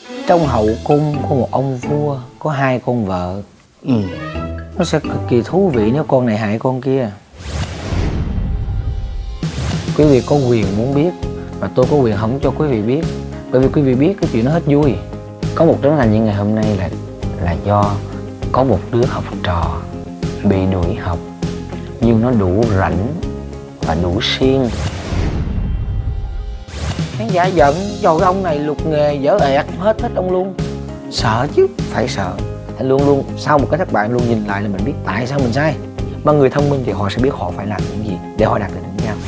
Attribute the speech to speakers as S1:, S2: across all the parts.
S1: Trong hậu cung có một ông vua có hai con vợ. Nó sẽ cực kỳ thú vị nếu con này hại con kia. Quý vị có quyền muốn biết và tôi có quyền không cho quý vị biết, bởi vì quý vị biết cái chuyện nó hết vui. Có một Trấn Thành như ngày hôm nay là do có một đứa học trò bị đuổi học, nhưng nó đủ rảnh và đủ siêng. Khán giả giận, trời ông này lục nghề dở ẹt, hết thích ông luôn. Sợ chứ, phải sợ. Thì luôn luôn sau một cái thất bại luôn nhìn lại là mình biết tại sao mình sai. Mà người thông minh thì họ sẽ biết họ phải làm những gì để họ đạt được đỉnh cao.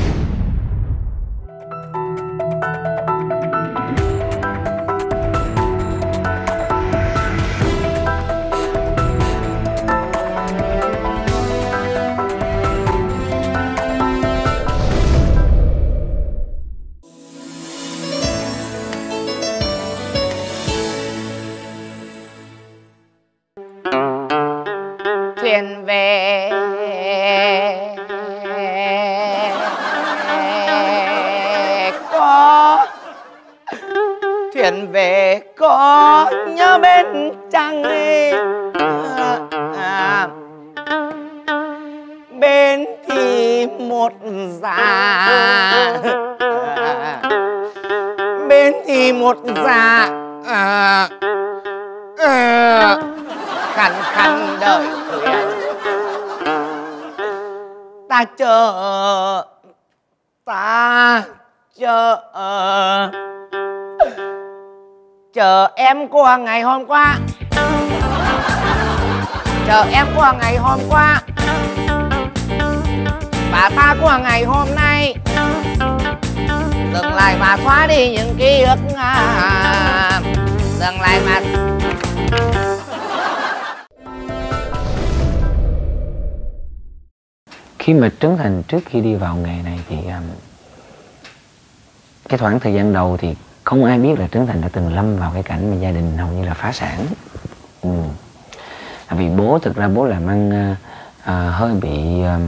S2: Thuyền về có, thuyền về có nhớ bên trăng ấy. Bên thì một già, bên thì một già khăn khăn đợi thuyền. Ta chờ chờ em qua ngày hôm qua, chờ em qua ngày hôm qua, và ta qua ngày hôm nay. Dừng lại và xóa đi những ký ức, dừng lại mà.
S1: Khi mà Trấn Thành trước khi đi vào nghề này thì cái khoảng thời gian đầu thì không ai biết là Trấn Thành đã từng lâm vào cái cảnh mà gia đình hầu như là phá sản. Vì bố, thực ra bố làm ăn hơi bị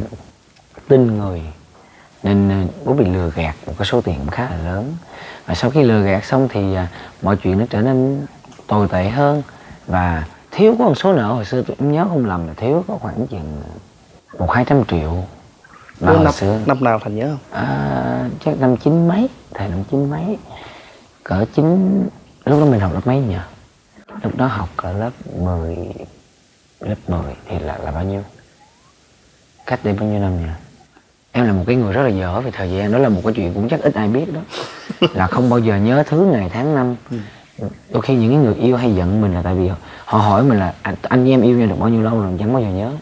S1: tin người, nên bố bị lừa gạt một cái số tiền khá là lớn. Và sau khi lừa gạt xong thì mọi chuyện nó trở nên tồi tệ hơn. Và thiếu có một số nợ, hồi xưa tôi nhớ không lầm là thiếu có khoảng chừng 100-200 triệu. Và hồi xưa
S3: năm nào Thành nhớ không?
S1: Chắc năm 9 mấy, thời năm 9 mấy, cỡ 9. Lúc đó mình học lớp mấy nhỉ? Lúc đó học ở lớp 10. Lớp 10 thì là bao nhiêu? Cách đây bao nhiêu năm nhỉ? Em là một cái người rất là dở về thời gian. Đó là một cái chuyện cũng chắc ít ai biết đó. Là không bao giờ nhớ thứ ngày tháng năm. Đôi khi những cái người yêu hay giận mình là tại vì họ hỏi mình là anh với em yêu nhau được bao nhiêu lâu rồi, chẳng bao giờ nhớ.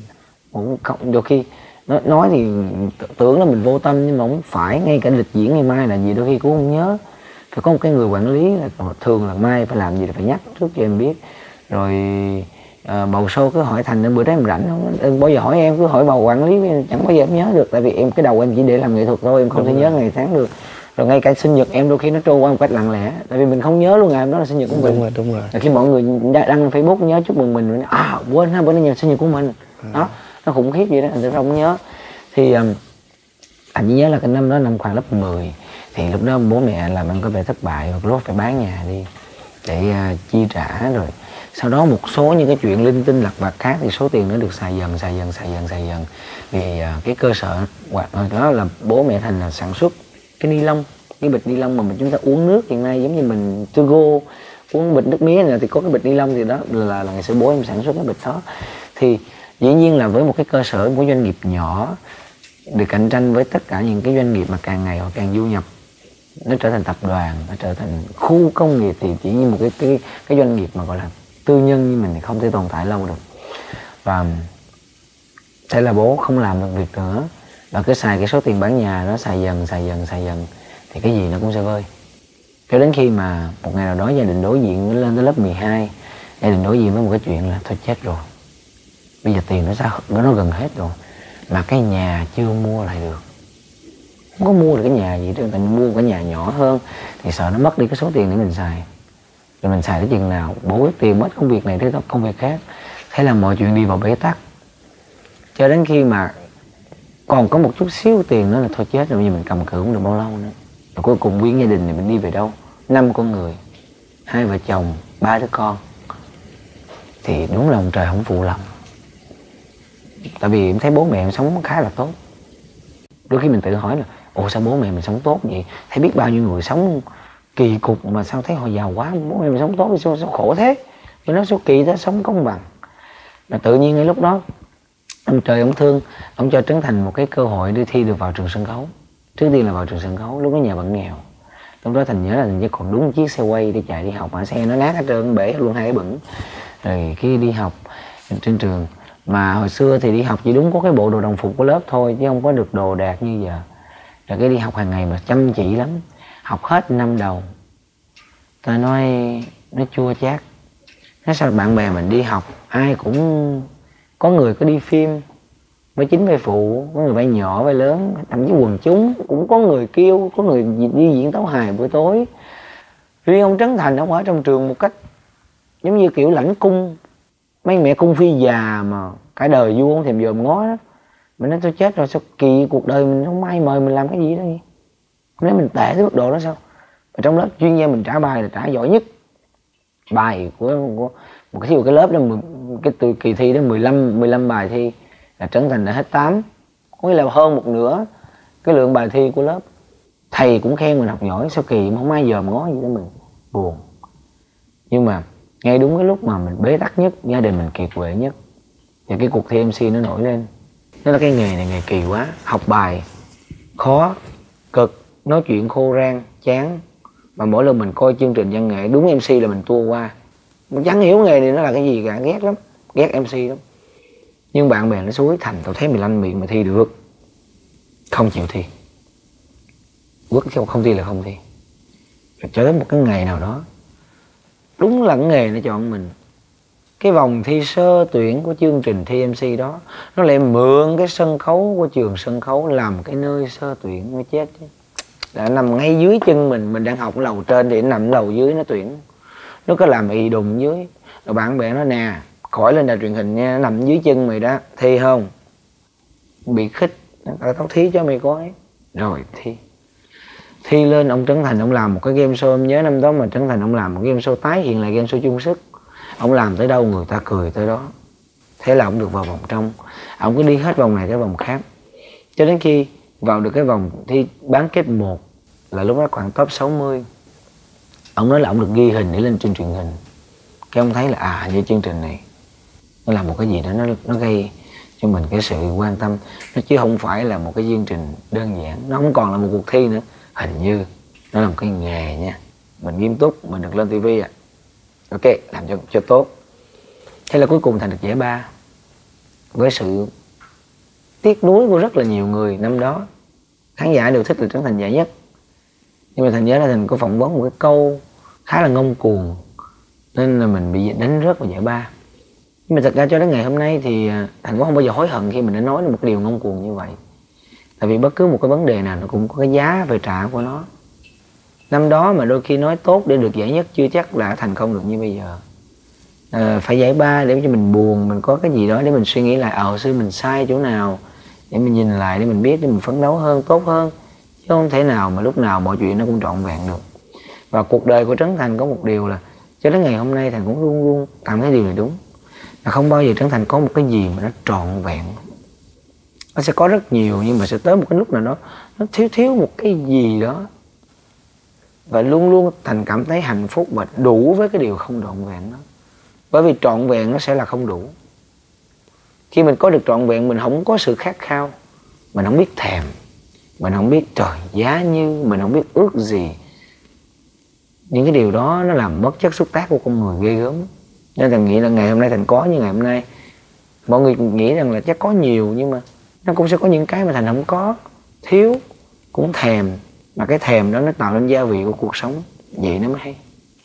S1: Đôi khi nói thì tưởng là mình vô tâm, nhưng mà không phải. Ngay cả lịch diễn ngày mai là gì đôi khi cũng không nhớ. Phải có một cái người quản lý, là thường là mai phải làm gì là phải nhắc trước cho em biết. Rồi bầu show cứ hỏi Thành bữa đó em rảnh không, em bao giờ hỏi em, cứ hỏi bầu quản lý chẳng bao giờ em nhớ được. Tại vì em cái đầu em chỉ để làm nghệ thuật thôi, em không thể nhớ ngày tháng được. Rồi ngay cả sinh nhật em đôi khi nó trôi qua một cách lặng lẽ, tại vì mình không nhớ luôn ngày hôm đó là sinh nhật của mình.
S3: Đúng rồi.
S1: Khi mọi người đăng lên Facebook nhớ chúc mừng mình quên ha, bữa nay sinh nhật của mình. Đó, nó khủng khiếp vậy đó, anh không nhớ. Thì anh chỉ nhớ là cái năm đó năm khoảng lớp 10. Thì lúc đó bố mẹ làm ăn có vẻ thất bại, và lúc phải bán nhà đi để chi trả. Rồi sau đó một số những cái chuyện linh tinh lặt vặt khác thì số tiền nó được xài dần. Vì cái cơ sở đó là bố mẹ Thành là sản xuất cái ni lông, cái bịch ni lông mà chúng ta uống nước hiện nay, giống như mình to go uống bịch nước mía này thì có cái bịch ni lông, thì đó là ngày xưa bố em sản xuất cái bịch đó. Thì dĩ nhiên là với một cái cơ sở, một doanh nghiệp nhỏ để cạnh tranh với tất cả những cái doanh nghiệp mà càng ngày họ càng du nhập, nó trở thành tập đoàn, nó trở thành khu công nghiệp, thì chỉ như một cái doanh nghiệp mà gọi là tư nhân như mình thì không thể tồn tại lâu được. Và thế là bố không làm được việc nữa, và cứ xài cái số tiền bán nhà nó xài dần thì cái gì nó cũng sẽ vơi. Cho đến khi mà một ngày nào đó gia đình đối diện lên tới lớp 12, gia đình đối diện với một cái chuyện là thôi chết rồi, bây giờ tiền nó gần hết rồi, mà cái nhà chưa mua lại được, không có mua được cái nhà gì đó, mình mua cái nhà nhỏ hơn thì sợ nó mất đi cái số tiền để mình xài. Rồi mình xài tới chừng nào bố biết tiền mất công việc này tới công việc khác. Thế là mọi chuyện đi vào bế tắc, cho đến khi mà còn có một chút xíu tiền nữa là thôi chết rồi, bây giờ mình cầm cự không được bao lâu nữa. Rồi cuối cùng nguyên gia đình này mình đi về đâu? 5 con người, 2 vợ chồng, 3 đứa con, thì đúng là ông trời không phụ lòng. Tại vì em thấy bố mẹ em sống khá là tốt. Đôi khi mình tự hỏi là ồ sao bố mẹ mình sống tốt vậy? Thấy biết bao nhiêu người sống kỳ cục mà sao thấy họ giàu quá, bố mẹ mình sống tốt thì sao khổ thế? Mình nói số kỳ thế, sống công bằng. Mà tự nhiên ngay lúc đó ông trời ông thương, ông cho Trấn Thành một cái cơ hội đi thi được vào trường sân khấu. Trước tiên là vào trường sân khấu, lúc đó nhà vẫn nghèo. Lúc đó Thành nhớ là Thành chỉ còn đúng chiếc xe quay để chạy đi học, mà xe nó nát hết trơn, bể luôn 2 cái bửng. Rồi khi đi học trên trường, mà hồi xưa thì đi học chỉ đúng có cái bộ đồ đồng phục của lớp thôi, chứ không có được đồ đạc như giờ. Rồi cái đi học hàng ngày mà chăm chỉ lắm, học hết năm đầu. Ta nói nó chua chát. Nói sao bạn bè mình đi học ai cũng có người có đi phim vai chính vai phụ, có người vai nhỏ vai lớn, thậm chí quần chúng cũng có người kêu, có người đi diễn tấu hài buổi tối. Riêng ông Trấn Thành ông ở trong trường một cách giống như kiểu lãnh cung, mấy mẹ cung phi già mà cả đời vua không thèm dòm ngó đó. Mình nói tôi chết rồi, sao kỳ cuộc đời mình không ai mời mình làm cái gì đó vậy? Nếu mình tệ tới mức độ đó sao? Ở trong lớp chuyên gia mình trả bài là trả giỏi nhất. Bài của một cái lớp đó, cái từ kỳ thi đó 15 bài thi là Trấn Thành đã hết 8, có nghĩa là hơn một nửa cái lượng bài thi của lớp. Thầy cũng khen mình học giỏi, sao kỳ mà không ai dòm ngó gì đó, mình buồn. Nhưng mà ngay đúng cái lúc mà mình bế tắc nhất, gia đình mình kiệt quệ nhất, thì cái cuộc thi MC nó nổi lên. Nó là cái nghề này nghề kỳ quá, học bài khó, cực, nói chuyện khô rang, chán. Mà mỗi lần mình coi chương trình văn nghệ đúng MC là mình tua qua. Mình chẳng hiểu nghề này nó là cái gì cả, ghét lắm, ghét MC lắm. Nhưng bạn bè nó xúi Thành tao thấy mày lanh miệng mà thi được, không chịu thi, quất không thi là không thi. Rồi cho đến một cái ngày nào đó, đúng là cái nghề nó chọn mình. Cái vòng thi sơ tuyển của chương trình thi MC đó, nó lại mượn cái sân khấu của trường sân khấu làm cái nơi sơ tuyển. Mới chết chứ, đã nằm ngay dưới chân mình đang học ở lầu trên thì nó nằm lầu dưới nó tuyển. Nó có làm ì đùng dưới. Rồi bạn bè nó nè, khỏi lên đài truyền hình nha, nó nằm dưới chân mày đó, thi không? Bị khích, tao thí cho mày coi. Rồi thi lên, ông Trấn Thành ông làm một cái game show. Em nhớ năm đó mà Trấn Thành ông làm một game show tái hiện lại game show chung sức. Ông làm tới đâu người ta cười tới đó. Thế là ông được vào vòng trong. Ông cứ đi hết vòng này tới vòng khác, cho đến khi vào được cái vòng thi bán kết 1 là lúc đó khoảng top 60. Ông nói là ông được ghi hình để lên trên truyền hình. Cái ông thấy là như chương trình này nó là một cái gì đó nó gây cho mình cái sự quan tâm, nó chứ không phải là một cái chương trình đơn giản, nó không còn là một cuộc thi nữa, hình như nó là một cái nghề nha. Mình nghiêm túc, mình được lên tivi ok, làm cho tốt. Thế là cuối cùng Thành được giải ba, với sự tiếc nuối của rất là nhiều người. Năm đó khán giả đều thích là Trấn Thành giải nhất, nhưng mà Thành nhớ là Thành có phỏng vấn một cái câu khá là ngông cuồng, nên là mình bị đánh rớt vào giải ba. Nhưng mà thật ra cho đến ngày hôm nay thì Thành cũng không bao giờ hối hận khi mình đã nói được một điều ngông cuồng như vậy. Tại vì bất cứ một cái vấn đề nào nó cũng có cái giá phải trả của nó. Năm đó mà đôi khi nói tốt để được giải nhất chưa chắc là thành công được như bây giờ. Phải giải ba để cho mình buồn, mình có cái gì đó để mình suy nghĩ lại hồi xưa mình sai chỗ nào, để mình nhìn lại, để mình biết, để mình phấn đấu hơn, tốt hơn. Chứ không thể nào mà lúc nào mọi chuyện nó cũng trọn vẹn được. Và cuộc đời của Trấn Thành có một điều là cho đến ngày hôm nay Thành cũng luôn luôn cảm thấy điều này đúng, là không bao giờ Trấn Thành có một cái gì mà nó trọn vẹn. Nó sẽ có rất nhiều, nhưng mà sẽ tới một cái lúc nào đó nó thiếu một cái gì đó. Và luôn luôn Thành cảm thấy hạnh phúc và đủ với cái điều không trọn vẹn đó. Bởi vì trọn vẹn nó sẽ là không đủ. Khi mình có được trọn vẹn, mình không có sự khát khao, mình không biết thèm, mình không biết trời giá như, mình không biết ước gì. Những cái điều đó nó làm mất chất xúc tác của con người ghê gớm. Nên Thành nghĩ là ngày hôm nay Thành có như ngày hôm nay. Mọi người nghĩ rằng là chắc có nhiều, nhưng mà nó cũng sẽ có những cái mà Thành không có, thiếu, cũng thèm. Mà cái thèm đó nó tạo nên gia vị của cuộc sống, vậy nó mới hay.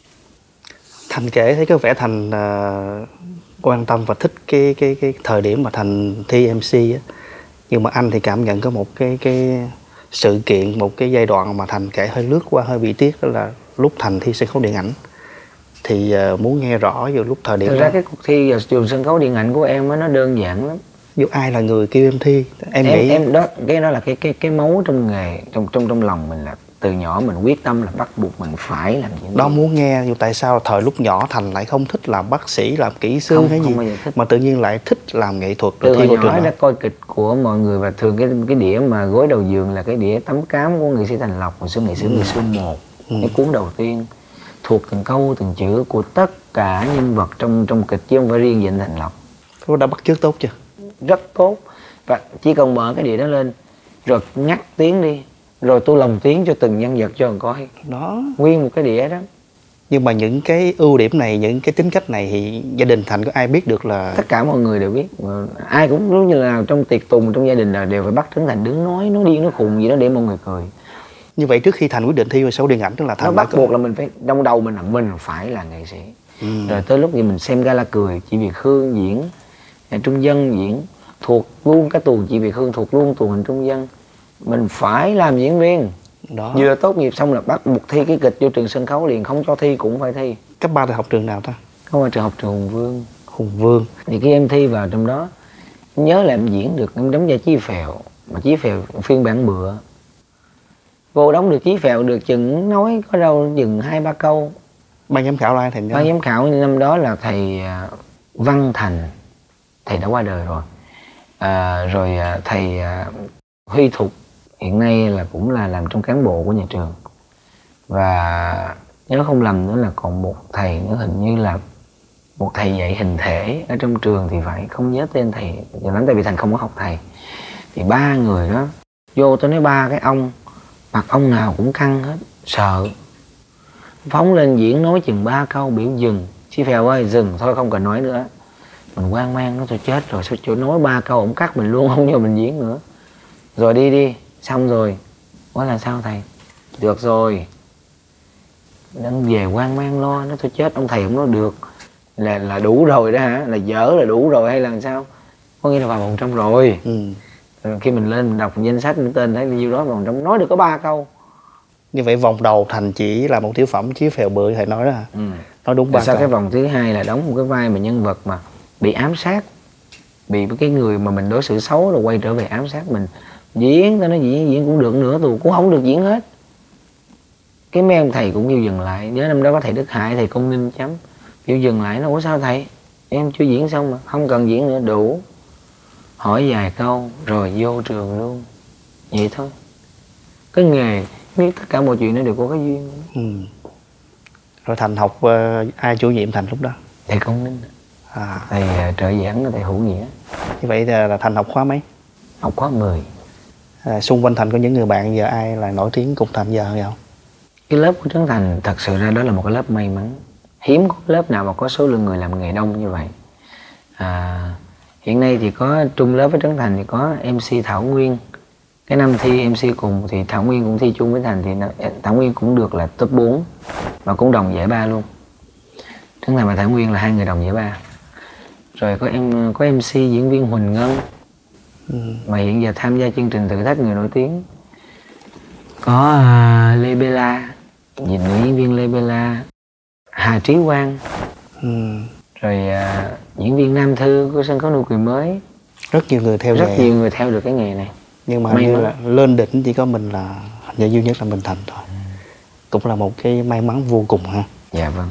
S3: Thành kể thấy có vẻ Thành quan tâm và thích cái thời điểm mà Thành thi MC á. Nhưng mà anh thì cảm nhận có một cái sự kiện, một cái giai đoạn mà Thành kể hơi lướt qua, hơi bị tiếc, đó là lúc Thành thi sân khấu điện ảnh. Thì muốn nghe rõ vào lúc thời điểm
S1: đó. Thực ra cái cuộc thi vào trường sân khấu điện ảnh của em nó đơn giản lắm.
S3: Dù ai là người kêu em thi, em nghĩ
S1: đó, cái đó là cái máu trong nghề, trong lòng mình là từ nhỏ mình quyết tâm là bắt buộc mình phải làm những
S3: đó. Muốn nghe nhưng tại sao thời lúc nhỏ Thành lại không thích làm bác sĩ, làm kỹ sư
S1: không,
S3: hay
S1: không
S3: gì
S1: bao giờ thích.
S3: mà tự nhiên lại thích làm nghệ thuật
S1: từ
S3: rồi thi
S1: hồi
S3: vào trường
S1: nhỏ đã
S3: đó?
S1: coi kịch của mọi người và thường cái đĩa mà gối đầu giường là cái đĩa Tấm Cám của nghệ sĩ Thành Lộc hồi xưa, nghệ sĩ ngày xưa 1, cái cuốn đầu tiên thuộc từng câu từng chữ của tất cả nhân vật trong kịch chứ không phải riêng về anh Thành Lộc.
S3: Có đã bắt chước tốt chưa?
S1: Rất tốt, và chỉ cần mở cái đĩa đó lên rồi ngắt tiếng đi, rồi tôi lồng tiếng cho từng nhân vật cho người coi
S3: Đó.
S1: nguyên một cái đĩa đó.
S3: Nhưng mà những cái ưu điểm này, những cái tính cách này thì gia đình Thành có ai biết được là...
S1: Tất cả mọi người đều biết, ai cũng giống như là trong tiệc tùng trong gia đình là đều phải bắt Trấn Thành đứng nói điên nói khùng gì đó để mọi người cười.
S3: Như vậy trước khi Thành quyết định thi vào sâu điện ảnh tức là Thành
S1: nó bắt buộc là mình phải, trong đầu mình là mình phải là nghệ sĩ. Rồi tới lúc gì mình xem gala cười, chị Việt Hương diễn, Trung Dân diễn, thuộc luôn cái tuồng chị Việt Hương, thuộc luôn tuồng Hình Trung Dân, mình phải làm diễn viên.
S3: Đó.
S1: Vừa tốt nghiệp xong là bắt buộc thi cái kịch vô trường sân khấu liền, không cho thi cũng phải thi.
S3: Cấp 3 thì học trường nào ta?
S1: Không phải trường học trường Hùng Vương.
S3: Hùng Vương.
S1: Thì khi em thi vào trong đó, nhớ là em diễn được, em đóng vai Chí Phèo, mà Chí Phèo phiên bản bựa. Cô đóng được Chí Phèo được chừng nói có đâu chừng 2-3 câu.
S3: Ban giám khảo là ai Thành?
S1: Ban giám khảo năm đó là thầy Văn Thành, thầy đã qua đời rồi. Rồi thầy Huy Thục, hiện nay là cũng là làm trong cán bộ của nhà trường. Và nhớ không lầm nữa là còn một thầy nữa, hình như là một thầy dạy hình thể ở trong trường thì phải, không nhớ tên thầy giờ lắm tại vì Thành không có học thầy. Thì 3 người đó vô, tôi nói 3 cái ông, mặt ông nào cũng căng hết, sợ. Phóng lên diễn nói chừng 3 câu biểu dừng. Chí Phèo ơi dừng thôi, không cần nói nữa. Mình hoang mang, nó tôi chết rồi, sao chỗ nói 3 câu ổng cắt mình luôn, không cho mình diễn nữa. Rồi đi, xong rồi. Nói là sao thầy? Được rồi. Đang về hoang mang lo, nó tôi chết, ông thầy không nói được. Là đủ rồi đó hả? Là dở là đủ rồi hay là sao? Có nghĩa là vào vòng trong rồi. Rồi khi mình lên mình đọc danh sách những tên thấy nhiêu đó vào vòng trong, nói được có 3 câu.
S3: Như vậy vòng đầu Thành chỉ là một tiểu phẩm Chí Phèo bự thầy nói đó hả? Nói đúng 3 câu.
S1: Sau cái vòng thứ 2 là đóng một cái vai mà nhân vật mà bị ám sát, bị cái người mà mình đối xử xấu rồi quay trở về ám sát mình. Diễn, tao nói diễn cũng được nữa, tôi cũng không được diễn hết. Cái mấy ông thầy cũng kêu dừng lại. Nhớ năm đó có thầy Đức Hải, thầy Công Ninh chấm kêu dừng lại. Nó ủa sao thầy, em chưa diễn xong mà, không cần diễn nữa, đủ. Hỏi vài câu rồi vô trường luôn. Vậy thôi. Cái nghề, biết tất cả mọi chuyện nó đều có cái duyên.
S3: Rồi Thành học ai chủ nhiệm Thành lúc đó?
S1: Thầy Công Ninh, thầy trợ giảng, thầy Hữu Nghĩa.
S3: Như vậy là Thành học khóa mấy?
S1: Học khóa 10.
S3: Xung quanh Thành có những người bạn giờ ai là nổi tiếng cùng Thành giờ không?
S1: Cái lớp của Trấn Thành thật sự ra đó là một cái lớp may mắn. Hiếm có lớp nào mà có số lượng người làm nghề đông như vậy. Hiện nay thì có chung lớp với Trấn Thành thì có MC Thảo Nguyên. Cái năm thi MC cùng thì Thảo Nguyên cũng thi chung với Thành, thì Thảo Nguyên cũng được là top 4 và cũng đồng giải 3 luôn. Trấn Thành và Thảo Nguyên là 2 người đồng giải 3. Rồi có MC diễn viên Huỳnh Ngân mà hiện giờ tham gia chương trình Thử Thách Người Nổi Tiếng. Có Lê Bella, nữ diễn viên Lê Bella, Hà Trí Quang, rồi diễn viên Nam Thư của sân khấu Nụ Cười Mới.
S3: Rất nhiều người theo
S1: rất
S3: nghề.
S1: nhiều người theo được cái nghề này.
S3: Nhưng mà như là lên đỉnh chỉ có mình là hình như duy nhất là mình Thành thôi. Cũng là một cái may mắn vô cùng ha.
S1: Dạ vâng.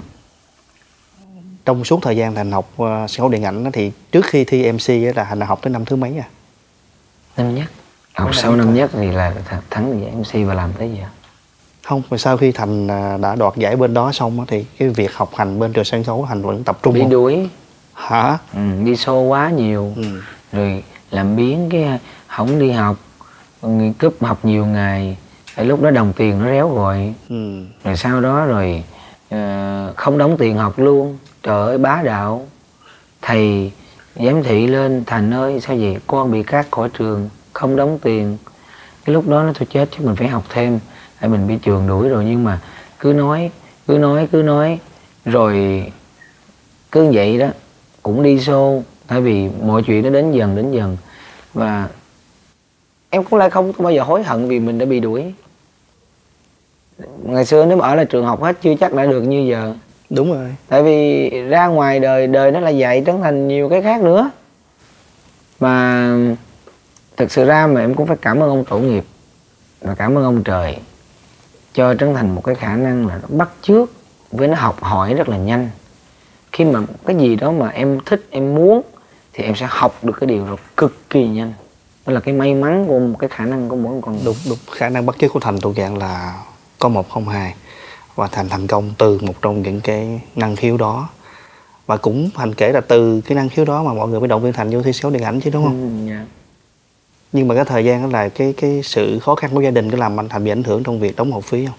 S3: Trong suốt thời gian Thành học sân khấu điện ảnh thì trước khi thi MC là Thành học tới năm thứ mấy à?
S1: Năm nhất. Học sau năm nhất thì là thắng giải MC và làm tới giờ.
S3: Không, mà sau khi Thành đã đoạt giải bên đó xong thì cái việc học hành bên trường sân khấu Thành vẫn tập trung
S1: bị
S3: không?
S1: đuổi.
S3: Hả?
S1: Đi show quá nhiều. Rồi làm biếng cái không đi học, cúp học nhiều ngày. Tại lúc đó đồng tiền nó réo rồi. Rồi sau đó rồi không đóng tiền học luôn. Trời ơi bá đạo. Thầy giám thị lên, Thành ơi sao vậy, con bị cắt khỏi trường, không đóng tiền. Cái lúc đó nó thôi chết chứ mình phải học thêm. Tại mình bị trường đuổi rồi, nhưng mà cứ nói rồi cứ vậy đó cũng đi show. Tại vì mọi chuyện nó đến dần và em cũng lại không bao giờ hối hận vì mình đã bị đuổi. Ngày xưa nếu mà ở lại trường học hết chưa chắc đã được như giờ.
S3: Đúng rồi.
S1: Tại vì ra ngoài đời nó là dạy Trấn Thành nhiều cái khác nữa. Mà thực sự ra mà em cũng phải cảm ơn ông tổ nghiệp và cảm ơn ông trời. cho Trấn Thành một cái khả năng là nó bắt chước với nó học hỏi rất là nhanh. Khi mà cái gì đó mà em thích, em muốn thì em sẽ học được cái điều đó cực kỳ nhanh. Đó là cái may mắn của một cái khả năng của mỗi con.
S3: Đúng, khả năng bắt chước của Thành thuộc dạng là có 1 không 2. Và Thành thành công từ một trong những cái năng khiếu đó. Và cũng Thành kể là từ cái năng khiếu đó mà mọi người mới động viên Thành vô thi sân khấu điện ảnh chứ, đúng không?
S1: Dạ.
S3: Nhưng mà cái thời gian đó là cái sự khó khăn của gia đình có làm anh Thành bị ảnh hưởng trong việc đóng học phí không?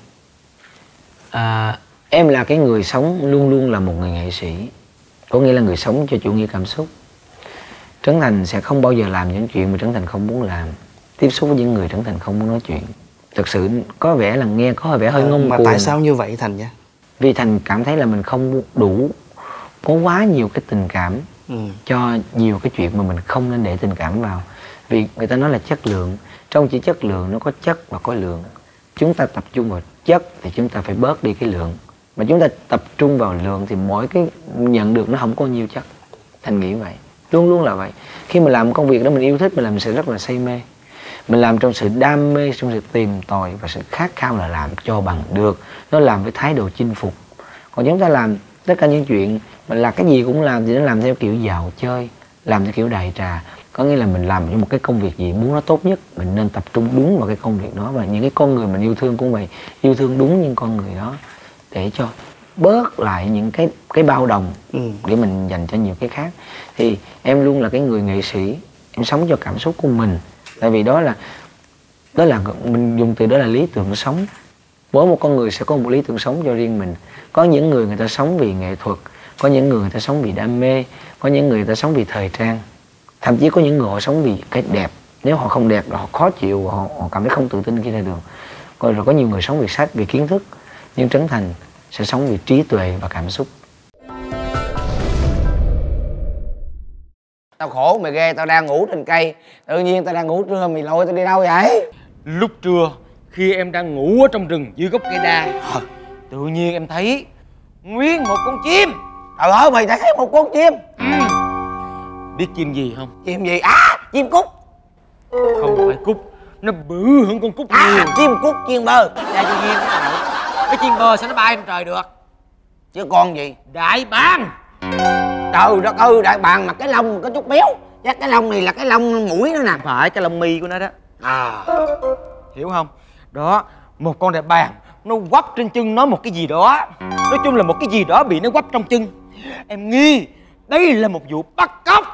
S1: Em là cái người sống luôn luôn là một người nghệ sĩ, có nghĩa là người sống cho chủ nghĩa cảm xúc. Trấn Thành sẽ không bao giờ làm những chuyện mà Trấn Thành không muốn làm, tiếp xúc với những người Trấn Thành không muốn nói chuyện. Thực sự có vẻ là nghe có vẻ hơi ngông
S3: mà
S1: cuồng.
S3: tại sao như vậy Thành nhá?
S1: Vì Thành cảm thấy là mình không đủ, có quá nhiều cái tình cảm cho nhiều cái chuyện mà mình không nên để tình cảm vào. Vì người ta nói là chất lượng, trong chỉ chất lượng nó có chất và có lượng. Chúng ta tập trung vào chất thì chúng ta phải bớt đi cái lượng, mà chúng ta tập trung vào lượng thì mỗi cái nhận được nó không có nhiều chất. Thành nghĩ vậy, luôn luôn là vậy. Khi mà làm công việc đó mình yêu thích, mình làm sự rất là say mê, mình làm trong sự đam mê, trong sự tìm tòi và sự khát khao là làm cho bằng được. Nó làm với thái độ chinh phục. Còn chúng ta làm tất cả những chuyện mình là cái gì cũng làm thì nó làm theo kiểu dạo chơi, làm theo kiểu đại trà. Có nghĩa là mình làm cho một cái công việc gì muốn nó tốt nhất, mình nên tập trung đúng vào cái công việc đó. Và những cái con người mình yêu thương cũng vậy, yêu thương đúng những con người đó để cho bớt lại những cái bao đồng để mình dành cho nhiều cái khác. Thì em luôn là cái người nghệ sĩ, em sống cho cảm xúc của mình. Tại vì đó là mình dùng từ đó là lý tưởng sống. Mỗi một con người sẽ có một lý tưởng sống cho riêng mình. Có những người ta sống vì nghệ thuật, có những người ta sống vì đam mê, có những người ta sống vì thời trang, thậm chí có những người họ sống vì cái đẹp. Nếu họ không đẹp là họ khó chịu, họ cảm thấy không tự tin khi ra đường. Rồi có nhiều người sống vì sách, vì kiến thức. Nhưng Trấn Thành sẽ sống vì trí tuệ và cảm xúc.
S2: Tao khổ mày ghê, tao đang ngủ trên cây, tự nhiên tao đang ngủ trưa, mày lôi tao đi đâu vậy?
S4: Lúc trưa khi em đang ngủ ở trong rừng dưới gốc cây đa, tự nhiên em thấy nguyên một con chim.
S2: Trời ơi, mày thấy một con chim?
S4: Biết chim gì không?
S2: Chim gì? Chim cút.
S4: Không phải cút, nó bự hơn con cút nhiều.
S2: Chim cút, chim bơ.
S4: Cha tự nhiên cái chim bơ sao nó bay trên trời được?
S2: Chứ con gì?
S4: Đại bàng.
S2: Trời đất ơi, đại bàng mà cái lông có chút béo. Chắc cái lông này là cái lông mũi nữa nè.
S4: Phải, cái lông mi của nó đó. Hiểu không? Đó, một con đại bàng nó quắp trên chân nó một cái gì đó. Nói chung là một cái gì đó bị nó quắp trong chân. Em nghi đây là một vụ bắt cóc.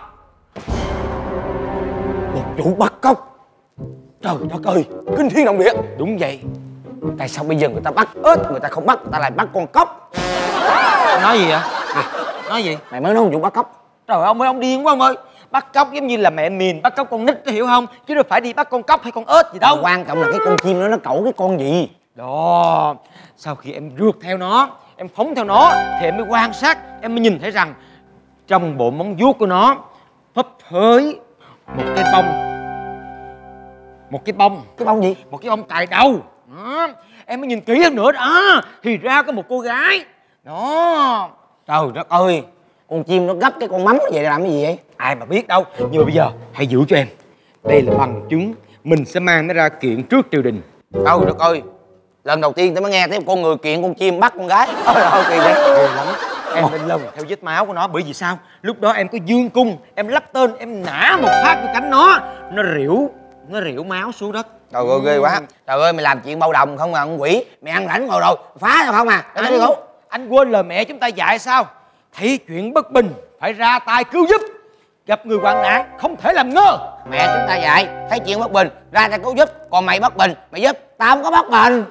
S2: Một vụ bắt cóc? Trời đất ơi, kinh thiên động địa.
S4: Đúng vậy.
S2: Tại sao bây giờ người ta bắt ếch, người ta không bắt, người ta lại bắt con cóc?
S4: Nói gì vậy? Nói gì?
S2: Mày mới nói một vụ bắt cóc.
S4: Trời ơi, ông ơi, ông điên quá ông ơi. Bắt cóc giống như là mẹ mình bắt cóc con nít, hiểu không? Chứ đâu phải đi bắt con cóc hay con ếch gì đâu.
S2: Quan trọng là cái con chim đó nó cẩu cái con gì.
S4: Đó, sau khi em rượt theo nó, em phóng theo nó thì em mới quan sát, em mới nhìn thấy rằng trong bộ móng vuốt của nó phấp phới một cái bông. Một cái bông.
S2: Cái bông gì?
S4: Một cái bông cài đầu. Đó. Em mới nhìn kỹ hơn nữa đó, thì ra có một cô gái. Đó.
S2: Trời đất ơi, con chim nó gấp cái con mắm vậy để làm cái gì vậy?
S4: Ai mà biết đâu. Nhưng mà bây giờ hãy giữ cho em. Đây là bằng chứng. Mình sẽ mang nó ra kiện trước triều đình.
S2: Trời đất ơi, lần đầu tiên tao mới nghe thấy một con người kiện con chim bắt con gái. Trời ơi, kỳ vậy.
S4: Ghê lắm. Em phải lần theo vết máu của nó. Bởi vì sao? Lúc đó em có dương cung, em lắp tên, em nã một phát cái cánh nó rỉu máu xuống đất.
S2: Trời ơi, ghê quá. Trời ơi, mày làm chuyện bao đồng không à, con quỷ. Mày ăn rảnh ngồi rồi, phá rồi không à. Để đi ngủ.
S4: Anh quên lời mẹ chúng ta dạy sao? Thấy chuyện bất bình phải ra tay cứu giúp, gặp người hoạn nạn không thể làm ngơ.
S2: Mẹ chúng ta dạy, thấy chuyện bất bình ra tay cứu giúp. Còn mày bất bình, mày giúp, tao không có bất bình.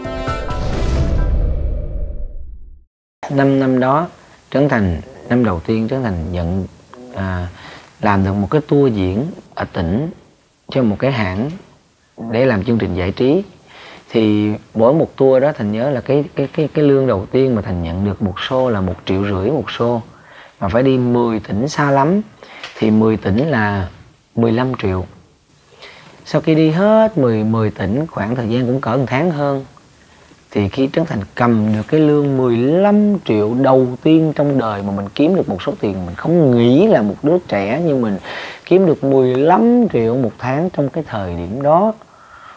S1: 5 năm đó, Trấn Thành, năm đầu tiên Trấn Thành làm được một cái tour diễn ở tỉnh cho một cái hãng để làm chương trình giải trí. Thì mỗi một tour đó Thành nhớ là cái lương đầu tiên mà Thành nhận được một show là 1,5 triệu một show, mà phải đi 10 tỉnh xa lắm thì 10 tỉnh là 15 triệu. Sau khi đi hết 10 tỉnh khoảng thời gian cũng cỡ 1 tháng hơn, thì khi Trấn Thành cầm được cái lương 15 triệu đầu tiên trong đời, mà mình kiếm được một số tiền mình không nghĩ là một đứa trẻ như mình kiếm được 15 triệu một tháng trong cái thời điểm đó,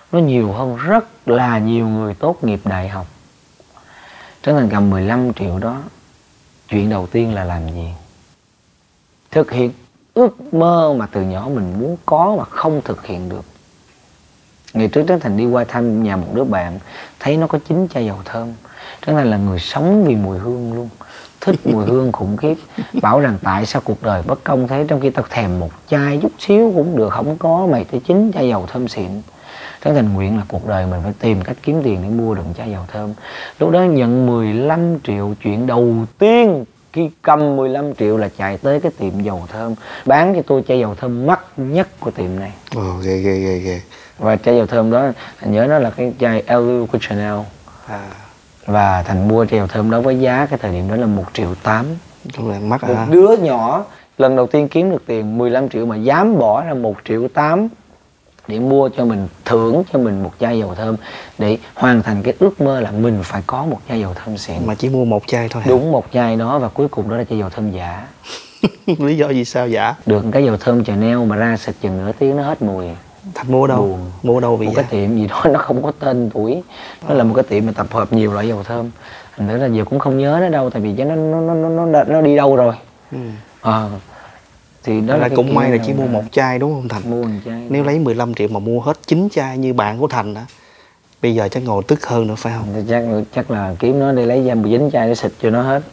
S1: nó nhiều hơn rất là nhiều người tốt nghiệp đại học. Trấn Thành cầm 15 triệu đó, chuyện đầu tiên là làm gì? Thực hiện ước mơ mà từ nhỏ mình muốn có mà không thực hiện được. Ngày trước Trấn Thành đi qua thăm nhà một đứa bạn, thấy nó có 9 chai dầu thơm. Trấn Thành là người sống vì mùi hương luôn, thích mùi hương khủng khiếp. Bảo rằng tại sao cuộc đời bất công thế, trong khi tao thèm một chai chút xíu cũng được, không có, mày tới 9 chai dầu thơm xịn. Trấn Thành nguyện là cuộc đời mình phải tìm cách kiếm tiền để mua được chai dầu thơm. Lúc đó nhận 15 triệu, chuyện đầu tiên khi cầm 15 triệu là chạy tới cái tiệm dầu thơm, bán cho tôi chai dầu thơm mắc nhất của tiệm này.
S3: Ghê.
S1: Và chai dầu thơm đó, Thành nhớ nó là cái chai LU của Chanel. Và Thành mua chai dầu thơm đó với giá cái thời điểm đó là 1,8 triệu.
S3: Cũng là mắc
S1: Một đứa nhỏ lần đầu tiên kiếm được tiền 15 triệu mà dám bỏ ra 1,8 triệu để mua cho mình, thưởng cho mình một chai dầu thơm để hoàn thành cái ước mơ là mình phải có một chai dầu thơm xịn.
S3: Mà chỉ mua một chai thôi hả?
S1: Đúng, một chai đó, và cuối cùng đó là chai dầu thơm giả.
S3: Lý do gì sao giả?
S1: Được cái dầu thơm Chanel mà ra xịt chừng nửa tiếng nó hết mùi.
S3: Thành mua đâu?
S1: Buồn.
S3: Mua đâu vì
S1: một cái tiệm gì đó nó không có tên tuổi, nó là một cái tiệm mà tập hợp nhiều loại dầu thơm. Thành thử là giờ cũng không nhớ nó đâu, tại vì nó đi đâu rồi. Thì đó
S3: là cũng may là chỉ mua
S1: đó.
S3: một chai đúng không Thành?
S1: Mua một chai.
S3: Nếu lấy 15 triệu mà mua hết 9 chai như bạn của Thành á, bây giờ chắc ngồi tức hơn nữa phải không?
S1: Thì chắc là kiếm nó đi lấy ra 19 chai để xịt cho nó hết.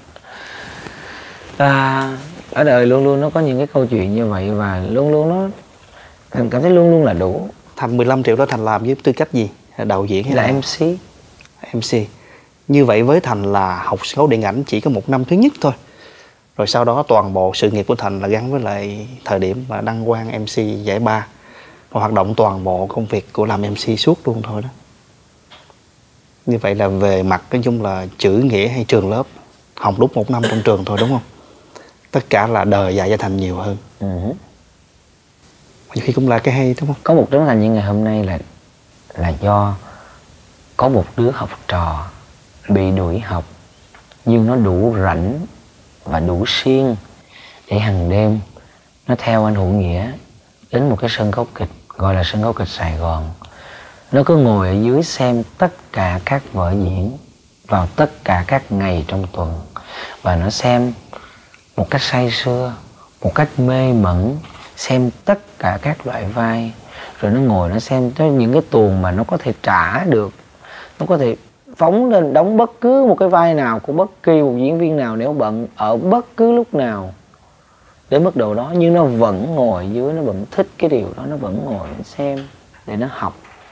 S1: Ở đời luôn luôn nó có những cái câu chuyện như vậy, và luôn luôn nó Thành cảm thấy luôn luôn là đủ.
S3: Thành 15 triệu đó Thành làm với tư cách gì? Đạo diễn hay
S1: là MC?
S3: MC. Như vậy với Thành là học sân khấu điện ảnh chỉ có một năm thứ nhất thôi. Rồi sau đó toàn bộ sự nghiệp của Thành là gắn với lại thời điểm mà đăng quang MC giải ba, và hoạt động toàn bộ công việc của làm MC suốt luôn thôi đó. Như vậy là về mặt nói chung là chữ nghĩa hay trường lớp, học đúng một năm trong trường thôi đúng không? Tất cả là đời dạy cho Thành nhiều hơn. Nhiều khi cũng là cái hay đúng không?
S1: Có một Trấn Thành như ngày hôm nay là do có một đứa học trò bị đuổi học, nhưng nó đủ rảnh và đủ siêng để hàng đêm nó theo anh Hữu Nghĩa đến một cái sân khấu kịch gọi là sân khấu kịch Sài Gòn. Nó cứ ngồi ở dưới xem tất cả các vở diễn vào tất cả các ngày trong tuần, và nó xem một cách say sưa, một cách mê mẩn, xem tất cả các loại vai. Rồi nó ngồi nó xem tới những cái tuồng mà nó có thể trả được, nó có thể phóng lên đóng bất cứ một cái vai nào của bất kỳ một diễn viên nào nếu bận ở bất cứ lúc nào đến mức độ đó, nhưng nó vẫn ngồi dưới, nó vẫn thích cái điều đó, nó vẫn ngồi xem để nó học.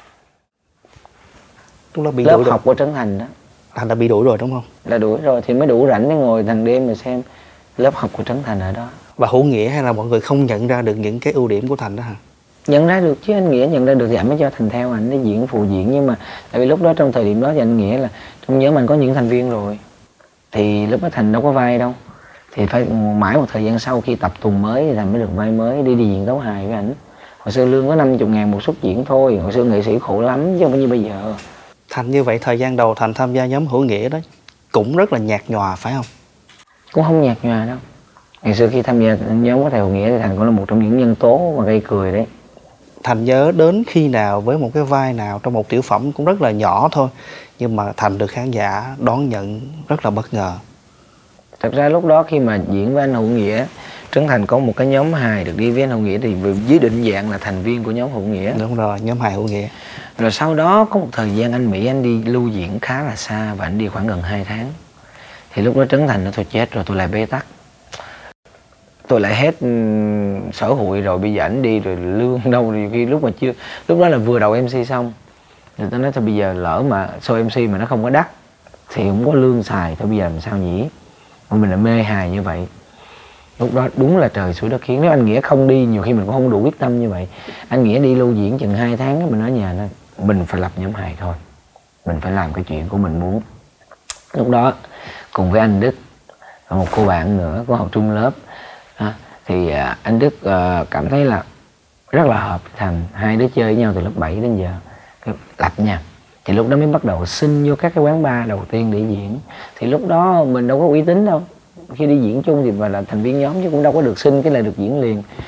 S1: Lớp học của Trấn Thành đó.
S3: Thành đã bị đuổi rồi đúng không?
S1: Là đuổi rồi thì mới đủ rảnh để ngồi hàng đêm mà xem lớp học của Trấn Thành ở đó.
S3: Và Hữu Nghĩa hay là mọi người không nhận ra được những cái ưu điểm của Thành đó hả?
S1: Nhận ra được chứ, anh Nghĩa nhận ra được thì anh mới cho Thành theo anh để diễn phụ diễn. Nhưng mà tại vì lúc đó trong thời điểm đó thì anh Nghĩa là trong nhóm anh có những thành viên rồi, thì lúc đó Thành đâu có vai đâu, thì phải mãi một thời gian sau khi tập tuần mới thì Thành mới được vai mới đi diễn tấu hài với ảnh. Hồi xưa lương có 50.000 một suất diễn thôi, hồi xưa nghệ sĩ khổ lắm chứ không phải như bây giờ.
S3: Thành như vậy thời gian đầu Thành tham gia nhóm Hữu Nghĩa đó cũng rất là nhạt nhòa phải không?
S1: Cũng không nhạt nhòa đâu. Ngày xưa khi tham gia nhóm của thầy Hữu Nghĩa thì Thành cũng là một trong những nhân tố mà gây cười đấy.
S3: Thành nhớ đến khi nào với một cái vai nào trong một tiểu phẩm cũng rất là nhỏ thôi, nhưng mà Thành được khán giả đón nhận rất là bất ngờ?
S1: Thật ra lúc đó khi mà diễn với anh Hữu Nghĩa, Trấn Thành có một cái nhóm hài được đi với anh Hữu Nghĩa thì dưới định dạng là thành viên của nhóm Hữu Nghĩa.
S3: Đúng rồi, nhóm hài Hữu Nghĩa.
S1: Rồi sau đó có một thời gian anh Mỹ anh đi lưu diễn khá là xa, và anh đi khoảng gần 2 tháng. Thì lúc đó Trấn Thành nó thôi chết rồi, tôi lại bế tắc, tôi lại hết sở hụi rồi, bây giờ ảnh đi rồi lương đâu, rồi khi lúc đó là vừa đầu MC xong, rồi tôi nói thôi bây giờ lỡ mà show MC mà nó không có đắt thì không có lương xài, thôi bây giờ làm sao nhỉ? Mà mình là mê hài như vậy. Lúc đó đúng là trời xui đất khiến. Nếu anh Nghĩa không đi, nhiều khi mình cũng không đủ quyết tâm như vậy. Anh Nghĩa đi lưu diễn chừng 2 tháng, mình nói nhà nó mình phải lập nhóm hài thôi, mình phải làm cái chuyện của mình muốn. Lúc đó cùng với anh Đức và một cô bạn nữa có học chung lớp thì anh Đức cảm thấy là rất là hợp Thành, hai đứa chơi với nhau từ lớp 7 đến giờ lập nha. Thì lúc đó mới bắt đầu xin vô các cái quán bar đầu tiên để diễn. Thì lúc đó mình đâu có uy tín đâu, khi đi diễn chung thì phải là thành viên nhóm chứ cũng đâu có được xin cái là được diễn liền.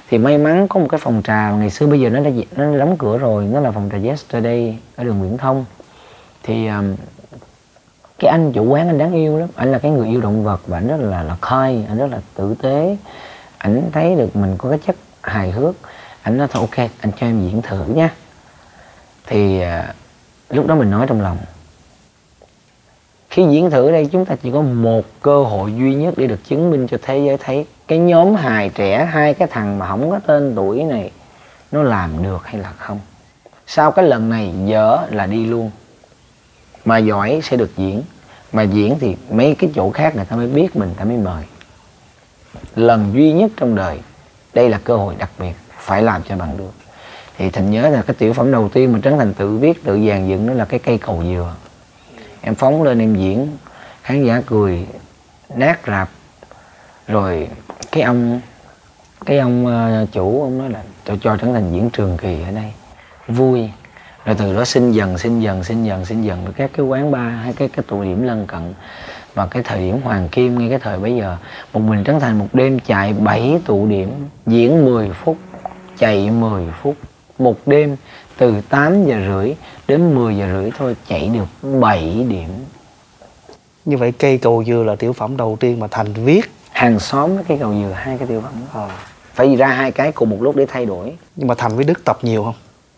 S1: Thì may mắn có một cái phòng trà ngày xưa bây giờ nó đóng cửa rồi, nó là phòng trà Yesterday ở đường Nguyễn Thông. Thì cái anh chủ quán anh đáng yêu lắm, anh là cái người yêu động vật và anh rất là kind, anh rất là tử tế. Anh thấy được mình có cái chất hài hước, anh nói thôi ok anh cho em diễn thử nha. Thì lúc đó mình nói trong lòng, khi diễn thử đây chúng ta chỉ có một cơ hội duy nhất để được chứng minh cho thế giới thấy cái nhóm hài trẻ, hai cái thằng mà không có tên tuổi này nó làm được hay là không. Sau cái lần này dở là đi luôn, mà giỏi sẽ được diễn, mà diễn thì mấy cái chỗ khác người ta mới biết mình, ta mới mời. Lần duy nhất trong đời, đây là cơ hội đặc biệt, phải làm cho bằng được. Thì Thành nhớ là cái tiểu phẩm đầu tiên mà Trấn Thành tự viết, tự dàn dựng, đó là cái cây cầu dừa. Em phóng lên em diễn, khán giả cười nát rạp. Rồi cái ông chủ ông nói là tôi cho Trấn Thành diễn trường kỳ ở đây vui. Rồi từ đó sinh dần rồi các cái quán bar hay cái tụ điểm lân cận. Và cái thời điểm hoàng kim ngay cái thời bấy giờ, một mình Trấn Thành một đêm chạy 7 tụ điểm, diễn 10 phút, chạy 10 phút. Một đêm từ 8 giờ rưỡi đến 10 giờ rưỡi thôi chạy được 7 điểm.
S3: Như vậy cây cầu dừa là tiểu phẩm đầu tiên mà Thành viết.
S1: Hàng xóm với cây cầu dừa, hai cái tiểu phẩm đó. Phải ra hai cái cùng một lúc để thay đổi.
S3: Nhưng mà Thành với Đức tập nhiều không?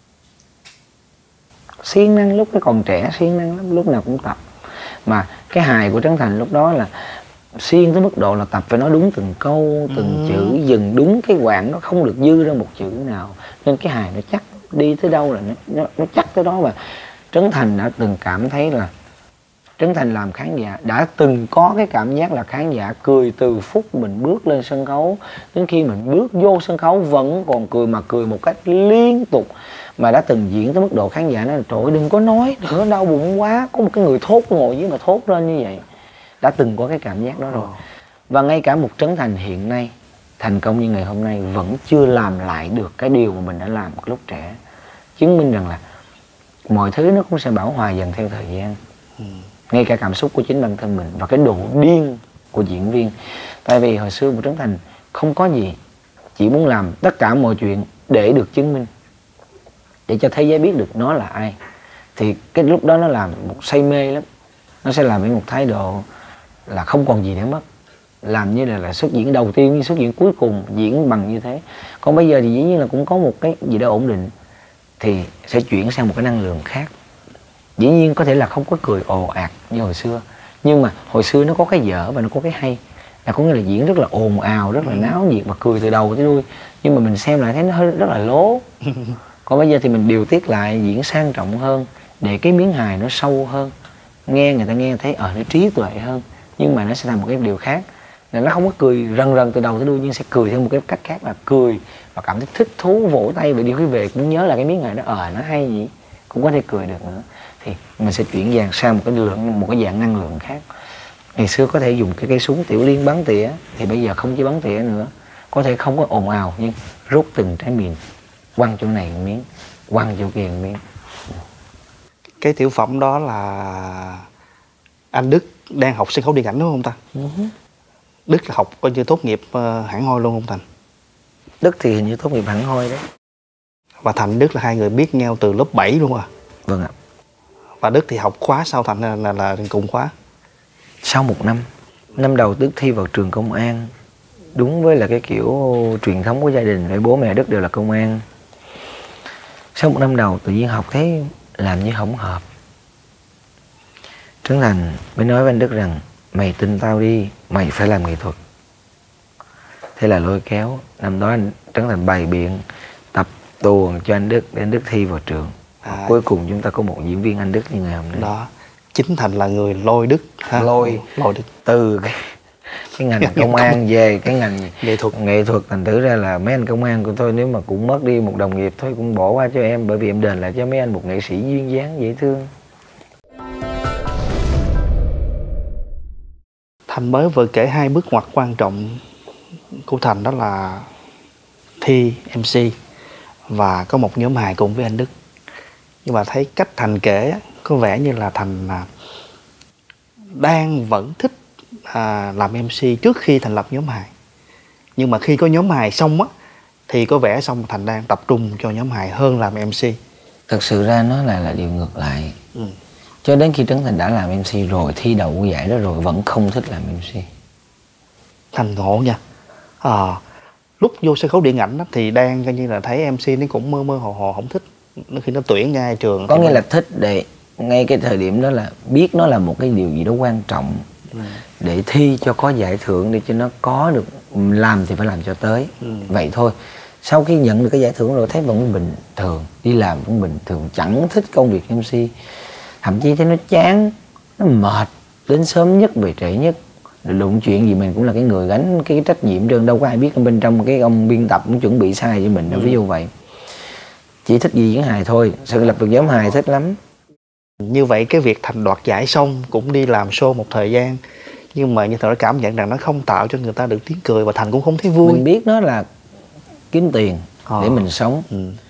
S1: Siêng năng, lúc cái còn trẻ siêng năng lắm, lúc nào cũng tập. Mà cái hài của Trấn Thành lúc đó là siêng tới mức độ là tập phải nói đúng từng câu, từng chữ, dừng đúng cái quãng, nó không được dư ra một chữ nào. Nên cái hài nó chắc, đi tới đâu là nó chắc tới đó. Và Trấn Thành đã từng cảm thấy là Trấn Thành làm khán giả, đã từng có cái cảm giác là khán giả cười từ phút mình bước lên sân khấu đến khi mình bước vô sân khấu vẫn còn cười, mà cười một cách liên tục. Mà đã từng diễn tới mức độ khán giả nói là trời ơi đừng có nói nữa, đau bụng quá, có một cái người thốt ngồi dưới mà thốt lên như vậy. Đã từng có cái cảm giác đó rồi. Và ngay cả một Trấn Thành hiện nay thành công như ngày hôm nay vẫn chưa làm lại được cái điều mà mình đã làm lúc trẻ. Chứng minh rằng là mọi thứ nó cũng sẽ bão hòa dần theo thời gian. Ngay cả cảm xúc của chính bản thân mình và cái độ điên của diễn viên. Tại vì hồi xưa một Trấn Thành không có gì, chỉ muốn làm tất cả mọi chuyện để được chứng minh, để cho thế giới biết được nó là ai. Thì cái lúc đó nó làm một say mê lắm. Nó sẽ làm với một thái độ là không còn gì để mất, làm như là xuất diễn đầu tiên như xuất diễn cuối cùng, diễn bằng như thế. Còn bây giờ thì dĩ nhiên là cũng có một cái gì đó ổn định, thì sẽ chuyển sang một cái năng lượng khác. Dĩ nhiên có thể là không có cười ồ ạt như hồi xưa, nhưng mà hồi xưa nó có cái dở và nó có cái hay. Là có nghĩa là diễn rất là ồn ào, rất là náo nhiệt và cười từ đầu tới đuôi. Nhưng mà mình xem lại thấy nó hơi rất là lố. Còn bây giờ thì mình điều tiết lại, diễn sang trọng hơn, để cái miếng hài nó sâu hơn. Nghe người ta nghe thấy nó trí tuệ hơn, nhưng mà nó sẽ thành một cái điều khác. Là nó không có cười rần rần từ đầu tới đuôi, nhưng sẽ cười theo một cái cách khác, là cười và cảm thấy thích thú, vỗ tay và đi quý về cũng nhớ là cái miếng hài đó nó hay gì, cũng có thể cười được nữa. Thì mình sẽ chuyển dàn sang một cái dạng năng lượng khác. Ngày xưa có thể dùng cái cây súng tiểu liên bắn tỉa, thì bây giờ không chỉ bắn tỉa nữa. Có thể không có ồn ào, nhưng rút từng trái mìn, quăng chỗ này một miếng, quăng chỗ kia một miếng.
S3: Cái tiểu phẩm đó là anh Đức đang học sân khấu điện ảnh đúng không ta? Đức là học coi như tốt nghiệp hẳn hoi luôn không Thành?
S1: Đức thì hình như tốt nghiệp hẳn hoi đấy.
S3: Và Thành Đức là hai người biết nhau từ lớp 7 luôn à?
S1: Vâng ạ.
S3: Và Đức thì học khóa sau Thành là cùng khóa?
S1: Sau một năm. Năm đầu Đức thi vào trường công an, đúng với là cái kiểu truyền thống của gia đình, phải bố mẹ Đức đều là công an. Sau một năm đầu tự nhiên học thấy làm như không hợp. Trấn Thành mới nói với anh Đức rằng mày tin tao đi, mày phải làm nghệ thuật. Thế là lôi kéo. Năm đó anh Trấn Thành bày biện tập tuồng cho anh Đức để anh Đức thi vào trường. Cuối cùng chúng ta có một diễn viên anh Đức như ngày hôm nay.
S3: Đó, chính Thành là người lôi Đức ha? Lôi Đức
S1: từ cái ngành công an về cái ngành nghệ thuật. Thành thử ra là mấy anh công an của tôi nếu mà cũng mất đi một đồng nghiệp thôi cũng bỏ qua cho em, bởi vì em đền lại cho mấy anh một nghệ sĩ duyên dáng dễ thương.
S3: Thành mới vừa kể hai bước ngoặt quan trọng của Thành, đó là thi MC và có một nhóm hài cùng với anh Đức. Nhưng mà thấy cách Thành kể có vẻ như là Thành đang vẫn thích làm MC trước khi thành lập nhóm hài. Nhưng mà khi có nhóm hài xong thì có vẻ xong Thành đang tập trung cho nhóm hài hơn làm MC?
S1: Thật sự ra nó là điều ngược lại. Cho đến khi Trấn Thành đã làm MC rồi, thi đậu của giải đó rồi, vẫn không thích làm MC.
S3: Thành ngộ nha. Lúc vô sân khấu điện ảnh đó, thì đang coi như là thấy MC nó cũng mơ mơ hồ hồ không thích. Khi nó tuyển ngay trường
S1: có nghĩa là thích để ngay cái thời điểm đó là biết nó là một cái điều gì đó quan trọng, để thi cho có giải thưởng, để cho nó có được, làm thì phải làm cho tới. Vậy thôi. Sau khi nhận được cái giải thưởng rồi thấy vẫn bình thường, đi làm vẫn bình thường, chẳng thích công việc MC, thậm chí thấy nó chán, nó mệt, đến sớm nhất về trễ nhất, đụng chuyện gì mình cũng là cái người gánh cái trách nhiệm trơn, đâu có ai biết bên trong cái ông biên tập cũng chuẩn bị sai cho mình đâu. Ví dụ vậy, chỉ thích gì diễn hài thôi, sự lập được nhóm hài thích lắm.
S3: Như vậy cái việc Thành đoạt giải xong cũng đi làm show một thời gian, nhưng mà như Thành đã cảm nhận rằng nó không tạo cho người ta được tiếng cười, và Thành cũng không thấy vui.
S1: Mình biết nó là kiếm tiền để mình sống.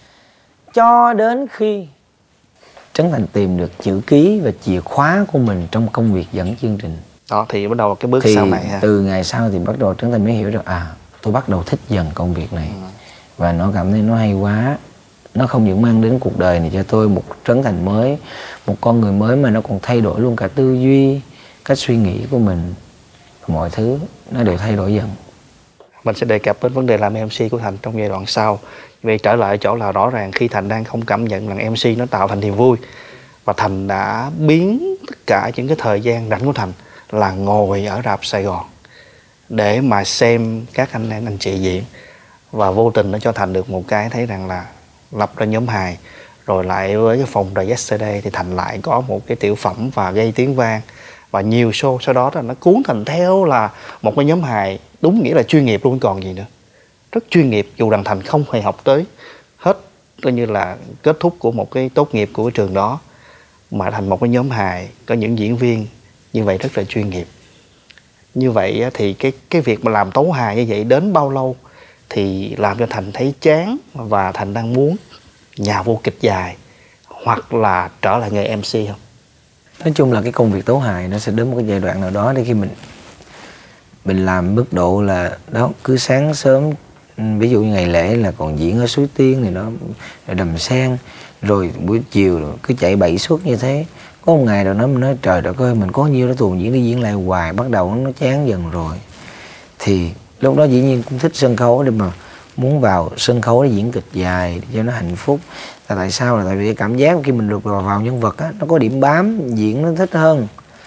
S1: Cho đến khi Trấn Thành tìm được chữ ký và chìa khóa của mình trong công việc dẫn chương trình.
S3: Đó thì bắt đầu cái bước
S1: thì
S3: sau này ha.
S1: Từ ngày sau thì bắt đầu Trấn Thành mới hiểu được tôi bắt đầu thích dần công việc này. Và nó cảm thấy nó hay quá. Nó không những mang đến cuộc đời này cho tôi một Trấn Thành mới, một con người mới, mà nó còn thay đổi luôn cả tư duy, cách suy nghĩ của mình. Mọi thứ nó đều thay đổi dần.
S3: Mình sẽ đề cập đến vấn đề làm MC của Thành trong giai đoạn sau. Vì trở lại chỗ là rõ ràng khi Thành đang không cảm nhận rằng MC nó tạo thành niềm vui, và Thành đã biến tất cả những cái thời gian rảnh của Thành là ngồi ở rạp Sài Gòn để mà xem các anh chị diễn. Và vô tình nó cho Thành được một cái thấy rằng là lập ra nhóm hài, rồi lại với cái phòng The Yesterday thì Thành lại có một cái tiểu phẩm và gây tiếng vang, và nhiều show sau đó là nó cuốn Thành theo là một cái nhóm hài đúng nghĩa là chuyên nghiệp luôn, còn gì nữa. Rất chuyên nghiệp, dù rằng Thành không hề học tới hết, coi như là kết thúc của một cái tốt nghiệp của cái trường đó, mà thành một cái nhóm hài có những diễn viên như vậy rất là chuyên nghiệp. Như vậy thì cái việc mà làm tấu hài như vậy đến bao lâu thì làm cho Thành thấy chán, và Thành đang muốn nhà vô kịch dài hoặc là trở lại nghề MC không?
S1: Nói chung là cái công việc tấu hài nó sẽ đến một cái giai đoạn nào đó, để khi mình làm mức độ là đó, cứ sáng sớm, ví dụ như ngày lễ là còn diễn ở Suối Tiên này, nó Đầm Sen, rồi buổi chiều cứ chạy 7 suất như thế. Có một ngày rồi mình nói trời đất ơi, mình có nhiêu đó tuần diễn đi diễn lại hoài, bắt đầu nó chán dần rồi. Thì lúc đó dĩ nhiên cũng thích sân khấu, để mà muốn vào sân khấu để diễn kịch dài để cho nó hạnh phúc. Tại sao? Là tại vì cảm giác khi mình được vào nhân vật á, nó có điểm bám, diễn nó thích hơn.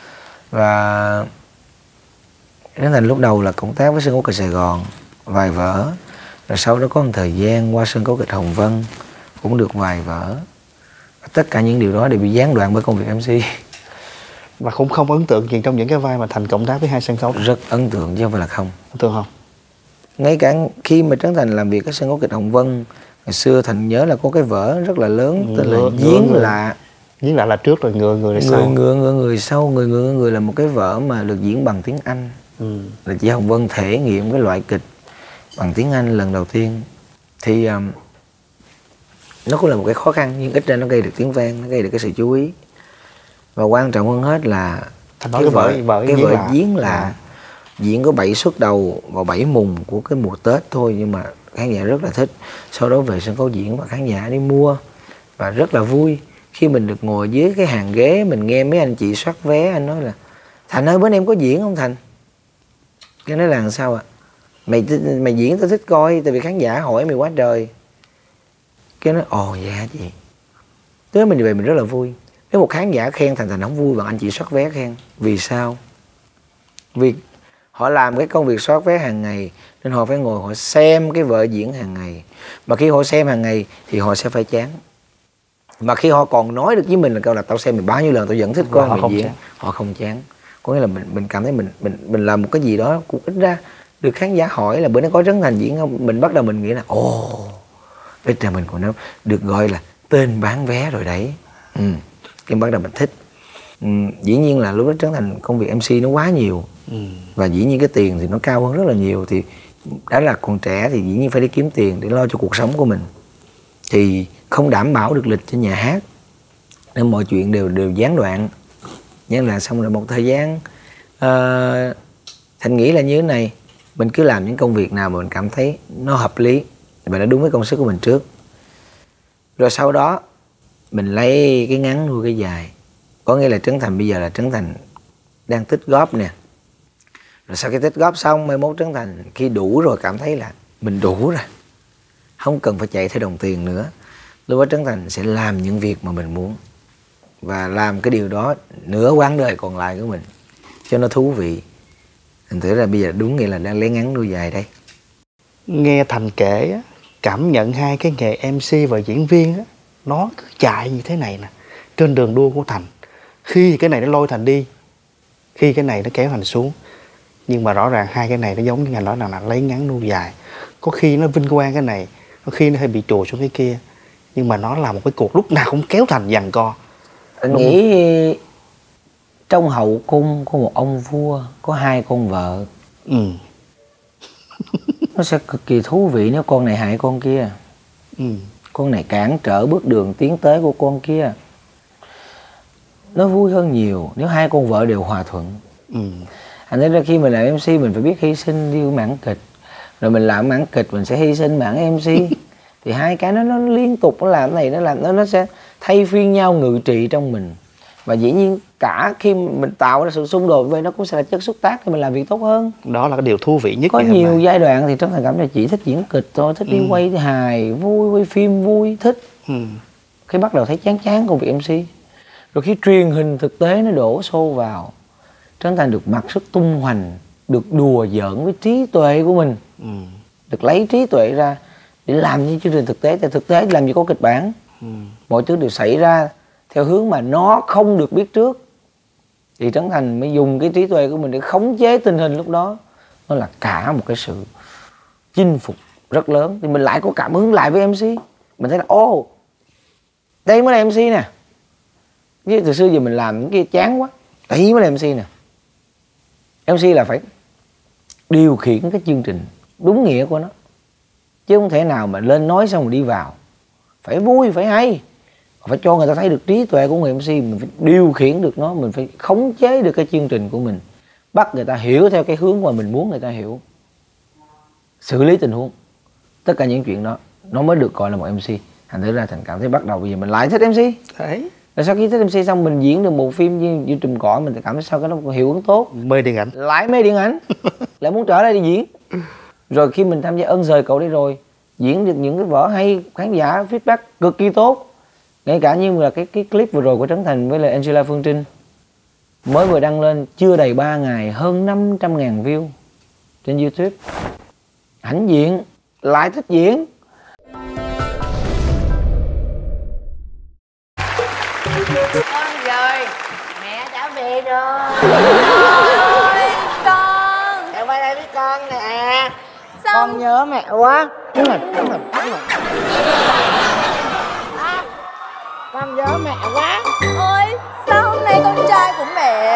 S1: Và Trấn Thành lúc đầu là cộng tác với sân khấu kịch Sài Gòn vài vở, rồi sau đó có một thời gian qua sân khấu kịch Hồng Vân cũng được vài vở. Tất cả những điều đó đều bị gián đoạn bởi công việc MC.
S3: Và cũng không ấn tượng gì trong những cái vai mà Thành cộng tác với hai sân khấu?
S1: Rất ấn tượng chứ không phải là không.
S3: Ấn tượng không?
S1: Ngay cả khi mà Trấn Thành làm việc ở sân khấu kịch Hồng Vân, ngày xưa Thành nhớ là có cái vở rất là lớn tên là Giếng Lạ.
S3: Giếng Lạ là trước rồi Ngựa Người sau.
S1: Người sau. Người là một cái vở mà được diễn bằng tiếng Anh. Là chị Hồng Vân thể nghiệm cái loại kịch bằng tiếng Anh lần đầu tiên. Thì nó cũng là một cái khó khăn, nhưng ít ra nó gây được tiếng vang, nó gây được cái sự chú ý. Và quan trọng hơn hết là cái vở Giếng Lạ diễn có 7 suất đầu vào 7 mùng của cái mùa Tết thôi, nhưng mà khán giả rất là thích. Sau đó về sân khấu diễn và khán giả đi mua, và rất là vui khi mình được ngồi dưới cái hàng ghế, mình nghe mấy anh chị soát vé, anh nói là Thành ơi, bữa nay em có diễn không Thành? Cái nói là làm sao ạ? Mày diễn tao thích coi, tại vì khán giả hỏi mày quá trời. Cái nói ồ dạ chị. Tới mình về mình rất là vui. Nếu một khán giả khen Thành không vui bằng anh chị soát vé khen. Vì sao? Vì họ làm cái công việc soát vé hàng ngày, nên họ phải ngồi họ xem cái vở diễn hàng ngày. Mà khi họ xem hàng ngày thì họ sẽ phải chán. Mà khi họ còn nói được với mình là câu là tao xem mày bao nhiêu lần tao vẫn thích coi mày diễn, họ không chán. Có nghĩa là mình cảm thấy mình làm một cái gì đó cũng ít ra được khán giả hỏi là bữa nay có Trấn Thành diễn không, mình bắt đầu mình nghĩ là ồ, ít ra mình còn nói được gọi là tên bán vé rồi đấy. Cái bắt đầu mình thích. Dĩ nhiên là lúc đó Trấn Thành công việc MC nó quá nhiều, và dĩ nhiên cái tiền thì nó cao hơn rất là nhiều. Thì đã là còn trẻ thì dĩ nhiên phải đi kiếm tiền để lo cho cuộc sống của mình, thì không đảm bảo được lịch cho nhà hát, nên mọi chuyện đều gián đoạn. Nhưng là xong rồi một thời gian Thành nghĩ là như thế này, mình cứ làm những công việc nào mà mình cảm thấy nó hợp lý, Mình đã đúng với công sức của mình trước. Rồi sau đó mình lấy cái ngắn nuôi cái dài. Có nghĩa là Trấn Thành bây giờ là Trấn Thành đang tích góp nè. Rồi sau khi tích góp xong, mai mốt Trấn Thành khi đủ rồi cảm thấy là mình đủ rồi, không cần phải chạy theo đồng tiền nữa. Lúc đó Trấn Thành sẽ làm những việc mà mình muốn, và làm cái điều đó nửa quãng đời còn lại của mình cho nó thú vị. Thành thử ra bây giờ đúng nghĩa là đang lấy ngắn nuôi dài đây.
S3: Nghe Thành kể á, cảm nhận hai cái nghề MC và diễn viên á, nó cứ chạy như thế này nè, trên đường đua của Thành. Khi cái này nó lôi Thành đi, khi cái này nó kéo Thành xuống. Nhưng mà rõ ràng hai cái này nó giống như ngành nói là lấy ngắn nuôi dài. Có khi nó vinh quang cái này, có khi nó hơi bị trùa xuống cái kia. Nhưng mà nó là một cái cuộc lúc nào cũng kéo Thành giằng co.
S1: Anh nghĩ trong hậu cung có một ông vua có hai con vợ. Nó sẽ cực kỳ thú vị nếu con này hại con kia. Con này cản trở bước đường tiến tới của con kia. Nó vui hơn nhiều nếu hai con vợ đều hòa thuận. Thành ra khi mình làm MC mình phải biết hy sinh đi mảng kịch. Rồi mình làm mảng kịch mình sẽ hy sinh mảng MC. Thì hai cái nó liên tục nó làm cái này, nó làm nó sẽ thay phiên nhau ngự trị trong mình. Và dĩ nhiên cả khi mình tạo ra sự xung đột vậy nó cũng sẽ là chất xúc tác để mình làm việc tốt hơn.
S3: Đó là cái điều thú vị nhất.
S1: Có nhiều giai đoạn thì Trấn Thành cảm thấy chỉ thích diễn kịch thôi, thích đi quay hài vui, quay phim vui, thích. Khi bắt đầu thấy chán chán công việc MC. Rồi khi truyền hình thực tế nó đổ xô vào, Trấn Thành được mặc sức tung hoành, được đùa giỡn với trí tuệ của mình. Được lấy trí tuệ ra để làm những chương trình thực tế. Tại thực tế làm gì có kịch bản. Mọi thứ đều xảy ra theo hướng mà nó không được biết trước. Thì Trấn Thành mới dùng cái trí tuệ của mình để khống chế tình hình lúc đó. Nó là cả một cái sự chinh phục rất lớn. Thì mình lại có cảm hứng lại với MC. Mình thấy là ô, đây mới là MC nè. Chứ từ xưa giờ mình làm những cái chán quá. Đây mới là MC nè. MC là phải điều khiển cái chương trình đúng nghĩa của nó. Chứ không thể nào mà lên nói xong rồi đi vào. Phải vui, phải hay. Phải cho người ta thấy được trí tuệ của người MC. Mình phải điều khiển được nó. Mình phải khống chế được cái chương trình của mình. Bắt người ta hiểu theo cái hướng mà mình muốn người ta hiểu. Xử lý tình huống. Tất cả những chuyện đó nó mới được gọi là một MC. Thành thử ra Thành cảm thấy bắt đầu bây giờ mình lại thích MC.
S3: Đấy.
S1: Rồi sau khi thích MC xong mình diễn được một phim như Trùm Cỏ, mình cảm thấy sao cái nó có hiệu ứng tốt.
S3: Mê điện ảnh.
S1: Lại mê điện ảnh. Lại muốn trở lại đi diễn. Rồi khi mình tham gia Ơn Giời Cậu đây rồi, diễn được những cái vở hay, khán giả feedback cực kỳ tốt. Ngay cả như là cái clip vừa rồi của Trấn Thành với lại Angela Phương Trinh mới vừa đăng lên chưa đầy 3 ngày, hơn 500.000 view trên YouTube. Hãnh diện, lại thích diễn.
S2: Con rồi, mẹ đã về rồi.
S5: Ôi, con.
S2: Mẹ qua đây với con nè.
S5: Sao?
S2: Con nhớ mẹ quá. Đúng rồi. Con nhớ mẹ quá.
S5: Ôi, sao hôm nay con trai của mẹ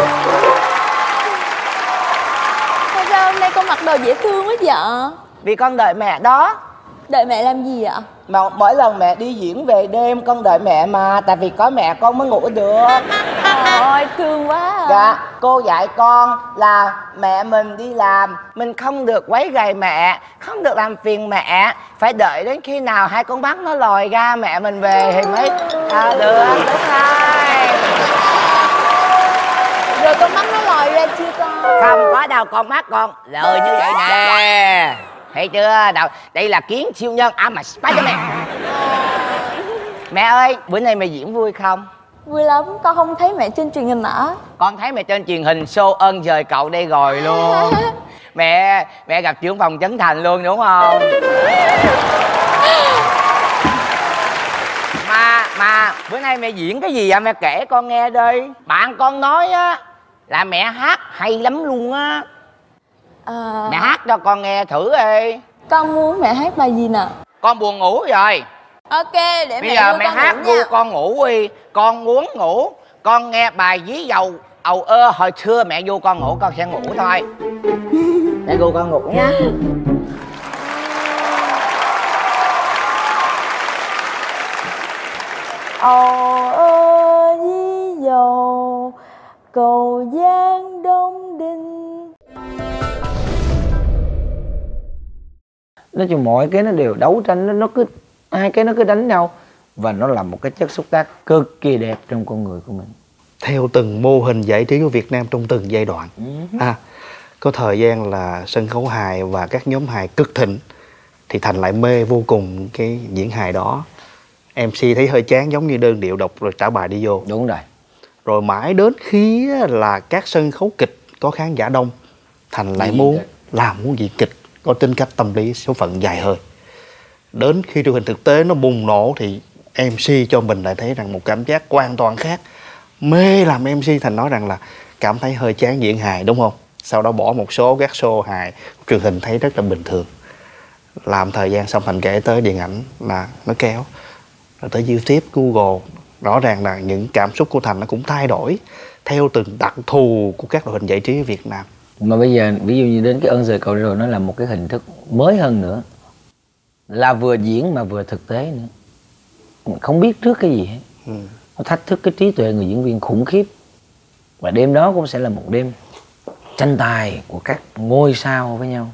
S5: sao ra hôm nay con mặc đồ dễ thương quá vậy?
S2: Vì con đợi mẹ đó.
S5: Đợi mẹ làm gì ạ?
S2: Mà mỗi lần mẹ đi diễn về đêm con đợi mẹ mà. Tại vì có mẹ con mới ngủ được.
S5: Ôi, thương quá à.
S2: Dạ, cô dạy con là mẹ mình đi làm, mình không được quấy rầy mẹ, không được làm phiền mẹ. Phải đợi đến khi nào hai con mắt nó lòi ra mẹ mình về thì mới được, đúng rồi.
S5: Rồi con mắt nó lòi ra chưa con?
S2: Không có đâu, con mắt con lòi như vậy nè. Thấy chưa? Đâu, đây là kiến siêu nhân mà Spiderman. Mẹ ơi, bữa nay mẹ diễn vui không?
S5: Vui lắm, con không thấy mẹ trên truyền hình hả?
S2: Con thấy mẹ trên truyền hình show Ơn Giời Cậu đây rồi luôn. Mẹ gặp trưởng phòng Trấn Thành luôn đúng không? Mà bữa nay mẹ diễn cái gì vậy? Mẹ kể con nghe đi. Bạn con nói á là mẹ hát hay lắm luôn á. Mẹ hát cho con nghe thử đi.
S5: Con muốn mẹ hát bài gì nè?
S2: Con buồn ngủ rồi.
S5: Ok, để
S2: bây
S5: mẹ
S2: giờ
S5: đưa
S2: mẹ
S5: con
S2: hát
S5: ngủ
S2: gu
S5: nha.
S2: con ngủ đi. Con muốn ngủ. Con nghe bài Dí Dầu Ầu Ơ hồi xưa mẹ vô con ngủ, con sẽ ngủ thôi. Mẹ gu con ngủ nhá.
S5: Ồ ơ Dí Dầu Cầu Giang Đông Đinh.
S1: nói chung mọi cái nó đều đấu tranh, nó cứ hai cái nó cứ đánh nhau, và nó là một cái chất xúc tác cực kỳ đẹp trong con người của mình.
S3: Theo từng mô hình giải trí của Việt Nam trong từng giai đoạn. Có thời gian là sân khấu hài và các nhóm hài cực thịnh thì Thành lại mê vô cùng cái diễn hài đó. MC thấy hơi chán, giống như đơn điệu đọc rồi trả bài đi vô.
S1: Đúng rồi.
S3: Rồi mãi đến khi là các sân khấu kịch có khán giả đông, Thành lại muốn diễn kịch có tính cách tâm lý số phận dài hơi. Đến khi truyền hình thực tế nó bùng nổ thì MC cho mình lại thấy rằng một cảm giác hoàn toàn khác. Mê làm MC, Thành nói rằng là cảm thấy hơi chán diễn hài, đúng không? Sau đó bỏ một số các show hài truyền hình thấy rất là bình thường. Làm thời gian xong Thành kể tới điện ảnh là nó kéo, rồi tới YouTube, Google. Rõ ràng là những cảm xúc của Thành nó cũng thay đổi theo từng đặc thù của các loại hình giải trí ở Việt Nam.
S1: Mà bây giờ ví dụ như đến cái Ơn Rời Cầu Rồi, nó là một cái hình thức mới hơn nữa, là vừa diễn mà vừa thực tế nữa. Mình không biết trước cái gì hết. Nó thách thức cái trí tuệ người diễn viên khủng khiếp. Và đêm đó cũng sẽ là một đêm tranh tài của các ngôi sao với nhau.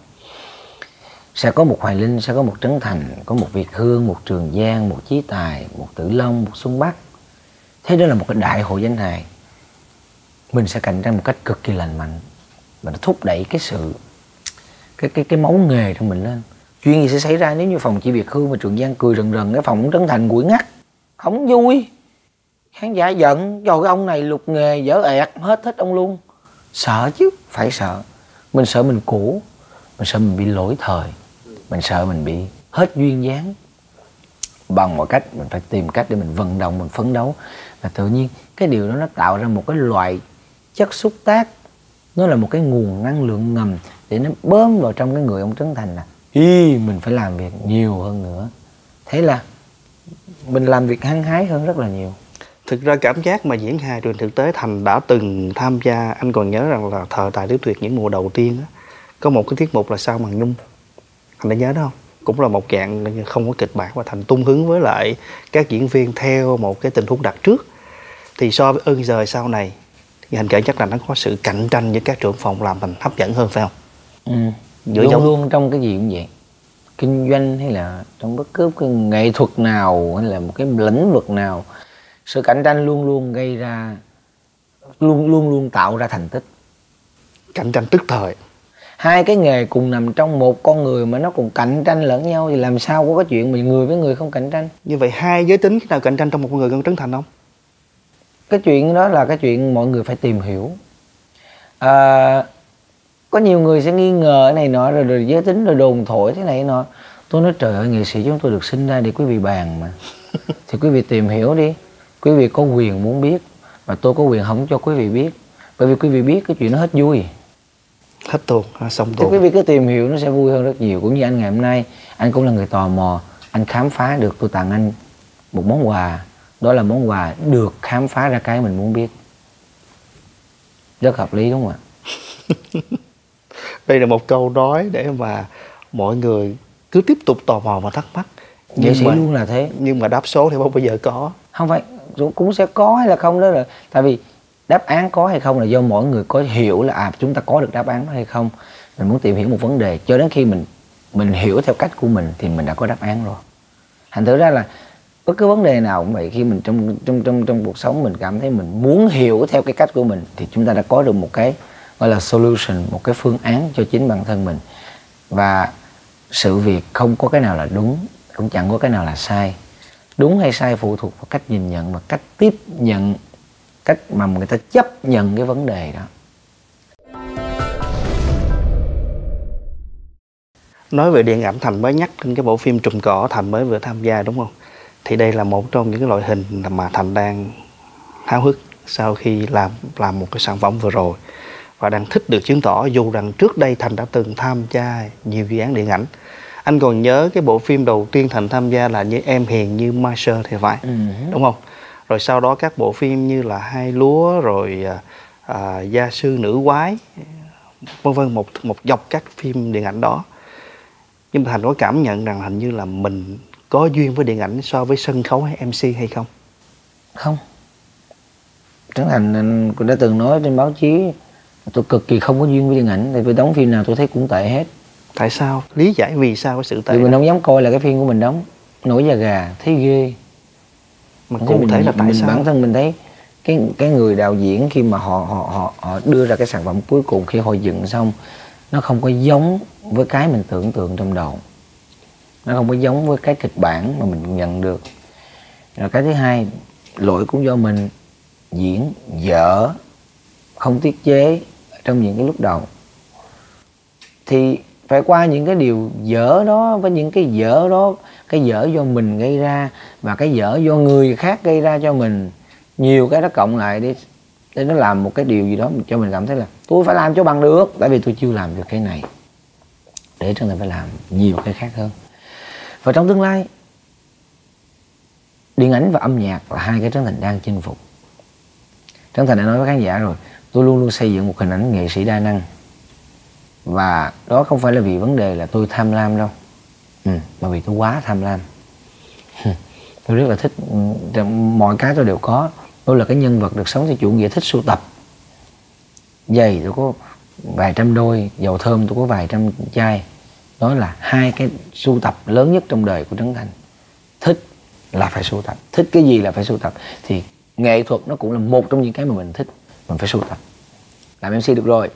S1: Sẽ có một Hoài Linh, sẽ có một Trấn Thành, có một Việt Hương, một Trường Giang, một Chí Tài, một Tử Long, một Xuân Bắc. Thế đó là một cái đại hội danh hài. Mình sẽ cạnh tranh một cách cực kỳ lành mạnh, và nó thúc đẩy cái sự cái máu nghề trong mình lên. Chuyện gì sẽ xảy ra nếu như phòng chị Việt Hương và Trường Giang cười rần rần, cái phòng Trấn Thành nguội ngắt, không vui, khán giả giận, trời cái ông này lục nghề dở ẹt, hết thích ông luôn. Sợ chứ, phải sợ. Mình sợ mình cũ, mình sợ mình bị lỗi thời, mình sợ mình bị hết duyên dáng. Bằng mọi cách mình phải tìm cách để mình vận động, mình phấn đấu. Và tự nhiên cái điều đó nó tạo ra một cái loại chất xúc tác, nó là một cái nguồn năng lượng ngầm để nó bơm vào trong cái người ông Trấn Thành là mình phải làm việc nhiều hơn nữa. Thế là mình làm việc hăng hái hơn rất là nhiều.
S3: Thực ra cảm giác mà diễn hài truyền thực tế Thành đã từng tham gia. Anh còn nhớ rằng là Thời Tài Tứ Tuyệt những mùa đầu tiên á, có một cái tiết mục là Sao Màn Nhung. Thành đã nhớ đó không? Cũng là một dạng không có kịch bản, và Thành tung hứng với lại các diễn viên theo một cái tình huống đặt trước. Thì so với Ơn Rời sau này thì Thành kể chắc là nó có sự cạnh tranh với các trưởng phòng làm Thành hấp dẫn hơn, phải không?
S1: Luôn luôn trong cái gì cũng vậy. Kinh doanh hay là trong bất cứ cái nghệ thuật nào hay là một cái lĩnh vực nào, sự cạnh tranh luôn luôn gây ra, luôn luôn tạo ra thành tích.
S3: Cạnh tranh tức thời.
S1: Hai cái nghề cùng nằm trong một con người mà nó cùng cạnh tranh lẫn nhau thì làm sao có cái chuyện mà người với người không cạnh tranh. Như
S3: vậy hai giới tính khi nào cạnh tranh trong một con người, con Trấn Thành không?
S1: Cái chuyện đó là cái chuyện mọi người phải tìm hiểu. Có nhiều người sẽ nghi ngờ cái này nọ, rồi giới tính, rồi đồn thổi thế này nọ. Tôi nói trời ơi, nghệ sĩ chúng tôi được sinh ra để quý vị bàn mà. Thì quý vị tìm hiểu đi. Quý vị có quyền muốn biết, và tôi có quyền không cho quý vị biết. Bởi vì quý vị biết cái chuyện nó hết vui,
S3: hết tuồng, xong tuồng.
S1: Thì quý vị cứ tìm hiểu nó sẽ vui hơn rất nhiều. Cũng như anh ngày hôm nay, anh cũng là người tò mò, anh khám phá được, tôi tặng anh một món quà. Đó là món quà được khám phá ra cái mình muốn biết. Rất hợp lý đúng không ạ?
S3: Đây là một câu nói để mà mọi người cứ tiếp tục tò mò và thắc mắc.
S1: Nghệ sĩ luôn là thế.
S3: Nhưng mà đáp số thì không bao giờ có.
S1: Không phải, cũng sẽ có hay là không đó, là tại vì đáp án có hay không là do mỗi người có hiểu là chúng ta có được đáp án đó hay không. Mình muốn tìm hiểu một vấn đề, cho đến khi mình hiểu theo cách của mình thì mình đã có đáp án rồi. Thành thử ra là bất cứ vấn đề nào cũng vậy, khi mình trong cuộc sống mình cảm thấy mình muốn hiểu theo cái cách của mình thì chúng ta đã có được một cái gọi là solution, một cái phương án cho chính bản thân mình. Và sự việc không có cái nào là đúng, cũng chẳng có cái nào là sai. Đúng hay sai phụ thuộc vào cách nhìn nhận và cách tiếp nhận, cách mà người ta chấp nhận cái vấn đề đó.
S3: Nói về điện ảnh, Thành mới nhắc đến cái bộ phim Trùm Cỏ Thành mới vừa tham gia đúng không? Thì đây là một trong những cái loại hình mà Thành đang háo hức sau khi làm một cái sản phẩm vừa rồi, và đang thích được chứng tỏ dù rằng trước đây Thành đã từng tham gia nhiều dự án điện ảnh. Anh còn nhớ cái bộ phim đầu tiên Thành tham gia là Như Em Hiền Như Mai Sơ thì phải, đúng không? Rồi sau đó các bộ phim như là Hai Lúa, rồi Gia Sư Nữ Quái, vân vân, một dọc các phim điện ảnh đó. Nhưng mà Thành có cảm nhận rằng hình như là mình có duyên với điện ảnh so với sân khấu hay MC hay không?
S1: Không. Trấn Thành cũng đã từng nói trên báo chí, tôi cực kỳ không có duyên với điện ảnh. Tại vì đóng phim nào tôi thấy cũng tệ hết.
S3: Tại sao? Lý giải vì sao cái sự tệ
S1: Vì mình
S3: đó?
S1: không dám coi là cái phim của mình đóng, nổi da gà, thấy ghê.
S3: Mà cụ thể là tại sao?
S1: Bản thân mình thấy cái người đạo diễn khi mà họ đưa ra cái sản phẩm cuối cùng, khi họ dựng xong, nó không có giống với cái mình tưởng tượng trong đầu, nó không có giống với cái kịch bản mà mình nhận được. Rồi cái thứ hai, lỗi cũng do mình diễn dở, không tiết chế trong những cái lúc đầu. Thì phải qua những cái điều dở đó, với những cái dở đó, cái dở do mình gây ra và cái dở do người khác gây ra cho mình, nhiều cái đó cộng lại để nó làm một cái điều gì đó cho mình cảm thấy là tôi phải làm cho bằng được, tại vì tôi chưa làm được cái này, để Trấn Thành phải làm nhiều cái khác hơn. Và trong tương lai, điện ảnh và âm nhạc là hai cái Trấn Thành đang chinh phục. Trấn Thành đã nói với khán giả rồi, tôi luôn luôn xây dựng một hình ảnh nghệ sĩ đa năng. Và đó không phải là vì vấn đề là tôi tham lam đâu, mà vì tôi quá tham lam. Tôi rất là thích, mọi cái tôi đều có. Tôi là cái nhân vật được sống theo chủ nghĩa thích sưu tập. Giày tôi có vài trăm đôi, dầu thơm tôi có vài trăm chai. Đó là hai cái sưu tập lớn nhất trong đời của Trấn Thành. Thích là phải sưu tập, thích cái gì là phải sưu tập. Thì nghệ thuật nó cũng là một trong những cái mà mình thích, mình phải sưu tập. Làm MC được rồi,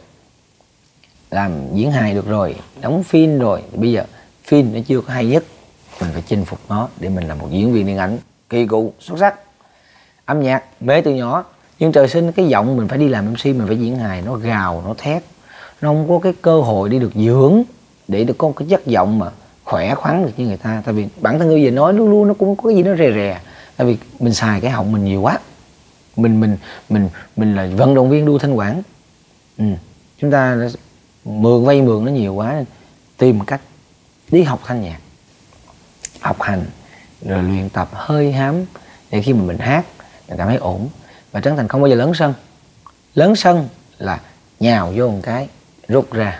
S1: làm diễn hài được rồi, đóng phim rồi, thì bây giờ phim nó chưa có hay nhất, mình phải chinh phục nó để mình là một diễn viên điện ảnh kỳ cựu xuất sắc. Âm nhạc mê từ nhỏ, nhưng trời sinh cái giọng mình phải đi làm MC, mình phải diễn hài, nó gào, nó thét, nó không có cái cơ hội đi được dưỡng để được có một cái chất giọng mà khỏe khoắn được như người ta. Tại vì bản thân người về nói luôn luôn nó cũng có cái gì nó rè rè, tại vì mình xài cái họng mình nhiều quá. Mình là vận động viên đua thanh quản, chúng ta vay mượn nó nhiều quá, nên tìm một cách đi học thanh nhạc, học hành rồi luyện tập hơi hám để khi mà mình hát mình cảm thấy ổn. Và Trấn Thành không bao giờ lớn sân. Lớn sân là nhào vô một cái rút ra,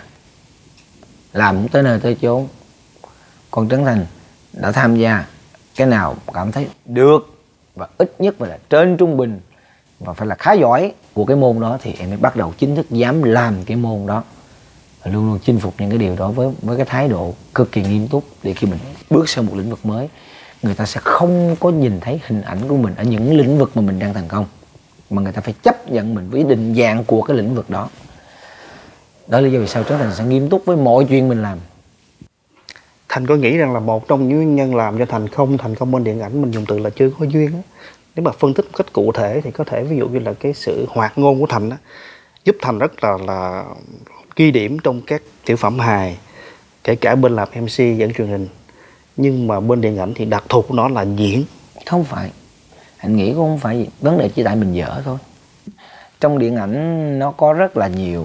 S1: làm không tới nơi tới chốn. Còn Trấn Thành đã tham gia cái nào cảm thấy được và ít nhất phải là trên trung bình và phải là khá giỏi của cái môn đó, thì em mới bắt đầu chính thức dám làm cái môn đó. Và luôn luôn chinh phục những cái điều đó với cái thái độ cực kỳ nghiêm túc, để khi mình bước sang một lĩnh vực mới, người ta sẽ không có nhìn thấy hình ảnh của mình ở những lĩnh vực mà mình đang thành công, mà người ta phải chấp nhận mình với định dạng của cái lĩnh vực đó. Đó là lý do vì sao Trấn Thành sẽ nghiêm túc với mọi chuyện mình làm.
S3: Thành có nghĩ rằng là một trong những nguyên nhân làm cho Thành không thành công bên điện ảnh, mình dùng từ là chưa có duyên á. Nếu mà phân tích một cách cụ thể thì có thể ví dụ như là cái sự hoạt ngôn của Thành á, giúp Thành rất là ghi điểm trong các tiểu phẩm hài, kể cả bên làm MC dẫn truyền hình. Nhưng mà bên điện ảnh thì đặc thù của nó là diễn.
S1: Không phải, anh nghĩ cũng không phải gì. Vấn đề chỉ tại mình dở thôi. Trong điện ảnh nó có rất là nhiều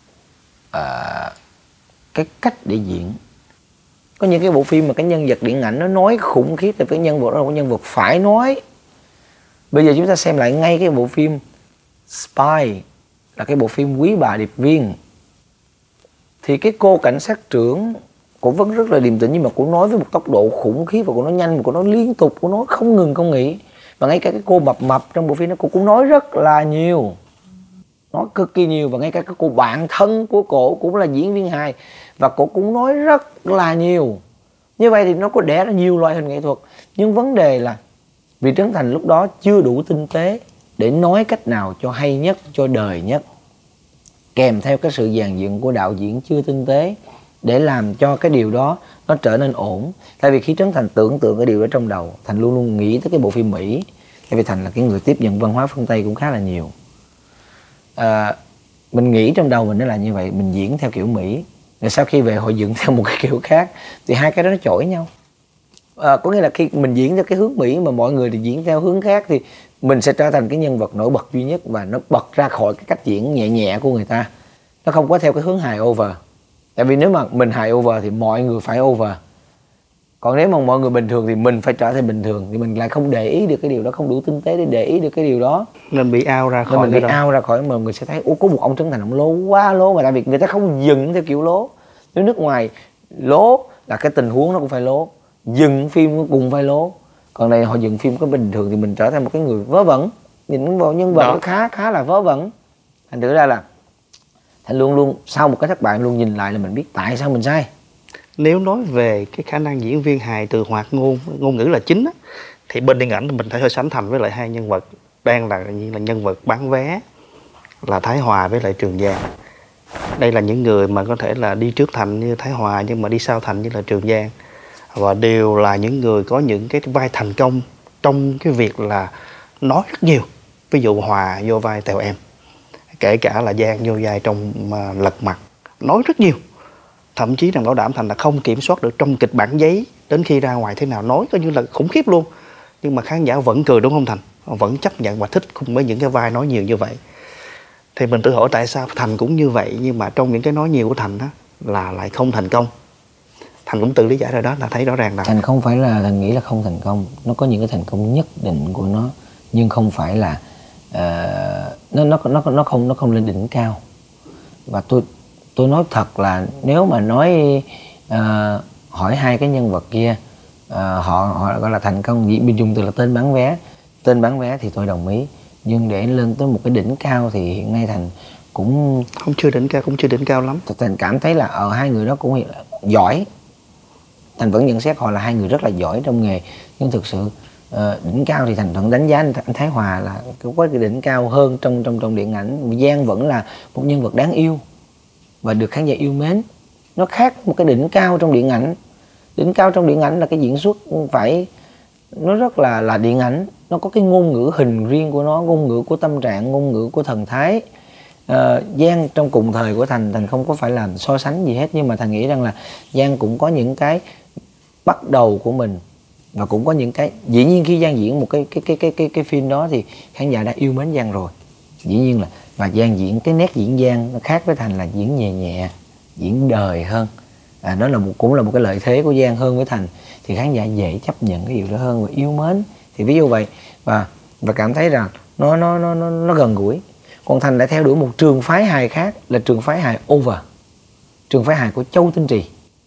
S1: cái cách để diễn. Có những cái bộ phim mà cái nhân vật điện ảnh nó nói khủng khiếp, thì cái nhân vật đó là một nhân vật phải nói. Bây giờ chúng ta xem lại ngay cái bộ phim Spy, là cái bộ phim Quý bà điệp viên, thì cái cô cảnh sát trưởng cũng vẫn rất là điềm tĩnh, nhưng mà cô nói với một tốc độ khủng khiếp, và cô nói nhanh, và cô nói liên tục, cô nói không ngừng không nghỉ. Và ngay cả cái cô mập mập trong bộ phim đó, cô cũng nói rất là nhiều, nói cực kỳ nhiều. Và ngay cả cái cô bạn thân của cô cũng là diễn viên hài, và cô cũng nói rất là nhiều. Như vậy thì nó có đẻ ra nhiều loại hình nghệ thuật. Nhưng vấn đề là vì Trấn Thành lúc đó chưa đủ tinh tế để nói cách nào cho hay nhất, cho đời nhất, kèm theo cái sự dàn dựng của đạo diễn chưa tinh tế để làm cho cái điều đó nó trở nên ổn. Tại vì khi Trấn Thành tưởng tượng cái điều đó trong đầu, Thành luôn luôn nghĩ tới cái bộ phim Mỹ. Tại vì Thành là cái người tiếp nhận văn hóa phương Tây cũng khá là nhiều. Mình nghĩ trong đầu mình nó là như vậy, mình diễn theo kiểu Mỹ, rồi sau khi về họ dựng theo một cái kiểu khác, thì hai cái đó nó chổi nhau. Có nghĩa là khi mình diễn theo cái hướng Mỹ mà mọi người thì diễn theo hướng khác, thì mình sẽ trở thành cái nhân vật nổi bật duy nhất, và nó bật ra khỏi cái cách diễn nhẹ nhẹ của người ta. Nó không có theo cái hướng hài over. Tại vì nếu mà mình hài over thì mọi người phải over. Còn nếu mà mọi người bình thường thì mình phải trở thành bình thường, thì mình lại không để ý được cái điều đó, không đủ tinh tế để để ý được cái điều đó,
S3: nên bị out ra khỏi.
S1: Nên mình bị out ra khỏi, mà người sẽ thấy có một ông Trấn Thành ông lố quá lố. Mà tại vì người ta không dựng theo kiểu lố. Nếu nước ngoài lố là cái tình huống nó cũng phải lố, dựng phim nó cũng phải lố. Còn đây họ dựng phim có bình thường thì mình trở thành một cái người vớ vẩn, nhìn vào nhân vật nó khá là vớ vẩn. Thành thử ra là Thành luôn luôn sau một cái thất bại luôn nhìn lại là mình biết tại sao mình sai.
S3: Nếu nói về cái khả năng diễn viên hài từ hoạt ngôn ngữ là chính á, thì bên điện ảnh mình phải so sánh Thành với lại hai nhân vật đang là nhân vật bán vé là Thái Hòa với lại Trường Giang. Đây là những người mà có thể là đi trước Thành như Thái Hòa nhưng mà đi sau Thành như là Trường Giang, và đều là những người có những cái vai thành công trong cái việc là nói rất nhiều. Ví dụ Hòa vô vai Tèo Em, kể cả là Giang vô vai trong Lật Mặt, nói rất nhiều. Thậm chí rằng bảo đảm Thành là không kiểm soát được trong kịch bản giấy, đến khi ra ngoài thế nào nói coi như là khủng khiếp luôn. Nhưng mà khán giả vẫn cười, đúng không Thành? Vẫn chấp nhận và thích cùng với những cái vai nói nhiều như vậy. Thì mình tự hỏi tại sao Thành cũng như vậy, nhưng mà trong những cái nói nhiều của Thành đó là lại không thành công. Thành cũng tự lý giải ra đó, là thấy rõ ràng là
S1: Thành không phải là Thành nghĩ là không thành công, nó có những cái thành công nhất định của nó, nhưng không phải là nó không lên đỉnh cao. Và tôi nói thật là nếu mà nói hỏi hai cái nhân vật kia họ gọi là thành công, mình dùng từ là tên bán vé thì tôi đồng ý, nhưng để lên tới một cái đỉnh cao thì hiện nay Thành cũng
S3: chưa đỉnh cao lắm.
S1: Thành cảm thấy là ở hai người đó cũng giỏi. Thành vẫn nhận xét họ là hai người rất là giỏi trong nghề, nhưng thực sự đỉnh cao thì Thành vẫn đánh giá anh Thái Hòa là có cái đỉnh cao hơn trong điện ảnh. Giang vẫn là một nhân vật đáng yêu và được khán giả yêu mến. Nó khác một cái đỉnh cao trong điện ảnh. Đỉnh cao trong điện ảnh là cái diễn xuất phải, nó rất là điện ảnh, nó có cái ngôn ngữ hình riêng của nó, ngôn ngữ của tâm trạng, ngôn ngữ của thần thái. Giang trong cùng thời của Thành không có phải làm so sánh gì hết, nhưng mà Thành nghĩ rằng là Giang cũng có những cái bắt đầu của mình, và cũng có những cái, dĩ nhiên khi Giang diễn một cái phim đó thì khán giả đã yêu mến Giang rồi, dĩ nhiên là, và Giang diễn cái nét diễn Giang nó khác với Thành là diễn nhẹ nhẹ, diễn đời hơn. Đó là cũng là một cái lợi thế của Giang hơn với Thành, thì khán giả dễ chấp nhận cái điều đó hơn và yêu mến. Thì ví dụ vậy, và cảm thấy rằng nó gần gũi. Còn Thành lại theo đuổi một trường phái hài khác, là trường phái hài over, trường phái hài của Châu Tinh Trì.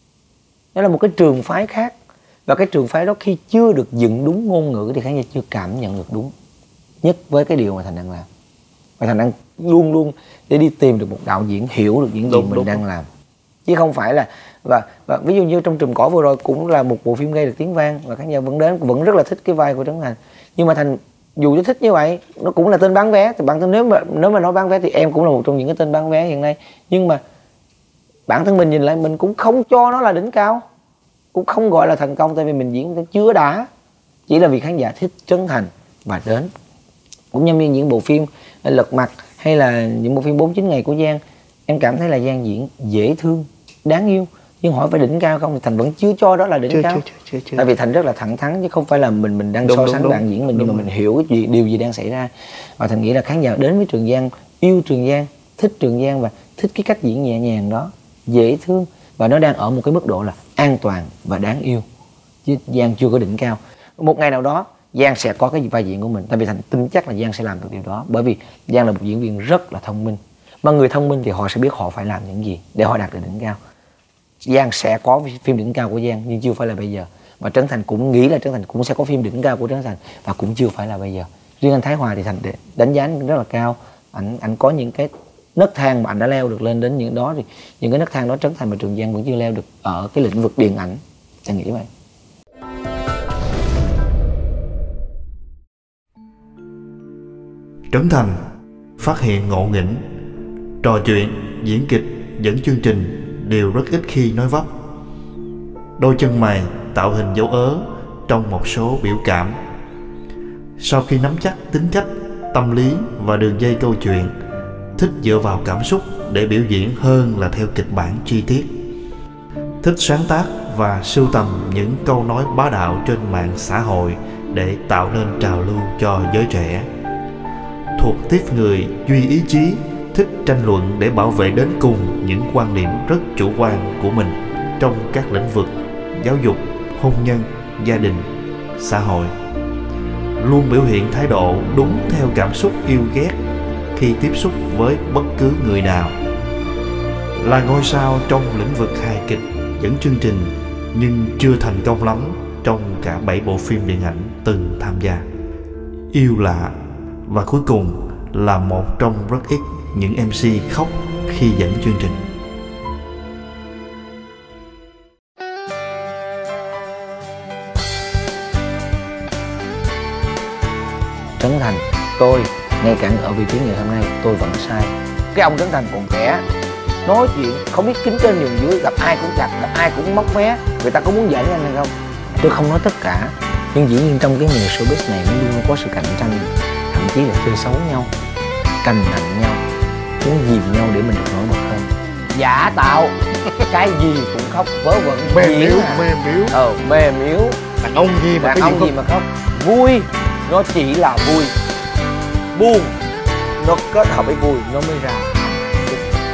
S1: Đó là một cái trường phái khác, và cái trường phái đó khi chưa được dựng đúng ngôn ngữ thì khán giả chưa cảm nhận được đúng nhất với cái điều mà Thành đang làm. Và Thành đang luôn luôn để đi tìm được một đạo diễn hiểu được những gì mình đang làm, chứ không phải là và ví dụ như trong Trùm Cỏ vừa rồi cũng là một bộ phim gây được tiếng vang và khán giả vẫn rất là thích cái vai của Trấn Thành. Nhưng mà Thành dù cho thích như vậy, nó cũng là tên bán vé, thì bản thân nếu mà nói bán vé thì em cũng là một trong những cái tên bán vé hiện nay, nhưng mà bản thân mình nhìn lại mình cũng không cho nó là đỉnh cao, cũng không gọi là thành công, tại vì mình diễn chưa đã, chỉ là vì khán giả thích Trấn Thành và đến. Cũng như những bộ phim Lật Mặt hay là những bộ phim 49 ngày của Giang, em cảm thấy là Giang diễn dễ thương, đáng yêu, nhưng hỏi phải đỉnh cao không thì Thành vẫn chưa cho đó là đỉnh cao. Chưa. Tại vì Thành rất là thẳng thắn, chứ không phải là mình đang so sánh bạn diễn mình, nhưng mà mình hiểu cái điều gì đang xảy ra. Và Thành nghĩ là khán giả đến với Trường Giang, yêu Trường Giang, thích Trường Giang và thích cái cách diễn nhẹ nhàng đó, dễ thương, và nó đang ở một cái mức độ là an toàn và đáng yêu, chứ Giang chưa có đỉnh cao. Một ngày nào đó Giang sẽ có cái vai diễn của mình, tại vì Thành tin chắc là Giang sẽ làm được điều đó, bởi vì Giang là một diễn viên rất là thông minh, mà người thông minh thì họ sẽ biết họ phải làm những gì để họ đạt được đỉnh cao. Giang sẽ có phim đỉnh cao của Giang, nhưng chưa phải là bây giờ. Và Trấn Thành cũng nghĩ là Trấn Thành cũng sẽ có phim đỉnh cao của Trấn Thành, và cũng chưa phải là bây giờ. Riêng anh Thái Hòa thì Thành đánh giá rất là cao. Anh có những cái nấc thang mà anh đã leo được lên đến những đó, thì những cái nấc thang đó Trấn Thành và Trường Giang vẫn chưa leo được ở cái lĩnh vực điện ảnh. Thành nghĩ vậy.
S6: Trấn Thành phát hiện ngộ nghĩnh, trò chuyện, diễn kịch, dẫn chương trình đều rất ít khi nói vấp. Đôi chân mày tạo hình dấu ớ trong một số biểu cảm. Sau khi nắm chắc tính cách, tâm lý và đường dây câu chuyện, thích dựa vào cảm xúc để biểu diễn hơn là theo kịch bản chi tiết. Thích sáng tác và sưu tầm những câu nói bá đạo trên mạng xã hội để tạo nên trào lưu cho giới trẻ. Thuộc tiếp người duy ý chí, thích tranh luận để bảo vệ đến cùng những quan điểm rất chủ quan của mình trong các lĩnh vực giáo dục, hôn nhân, gia đình, xã hội. Luôn biểu hiện thái độ đúng theo cảm xúc yêu ghét khi tiếp xúc với bất cứ người nào. Là ngôi sao trong lĩnh vực hài kịch, dẫn chương trình, nhưng chưa thành công lắm trong cả 7 bộ phim điện ảnh từng tham gia. Yêu lạ, và cuối cùng là một trong rất ít những MC khóc khi dẫn chương trình.
S1: Trấn Thành, tôi ngay cả ở vị trí ngày hôm nay tôi vẫn sai. Cái ông Trấn Thành còn trẻ, nói chuyện không biết kính trên nhường dưới, gặp ai cũng chặt, gặp ai cũng móc mé. Người ta có muốn giải anh hay không? Tôi không nói tất cả, nhưng dĩ nhiên trong cái nghề showbiz này nó luôn có sự cạnh tranh, thậm chí là chơi xấu nhau, cành nặng nhau, muốn dìm nhau để mình được nổi bật hơn. Giả tạo, cái gì cũng khóc, vớ vẩn,
S6: Mềm yếu, mềm yếu.
S1: Mềm yếu.
S6: Đàn ông gì mà
S1: Đàn
S6: cái
S1: ông
S6: gì
S1: gì mà khóc. Vui, nó chỉ là vui. Buồn, nó kết hợp với vui, nó mới ra hạnh phúc.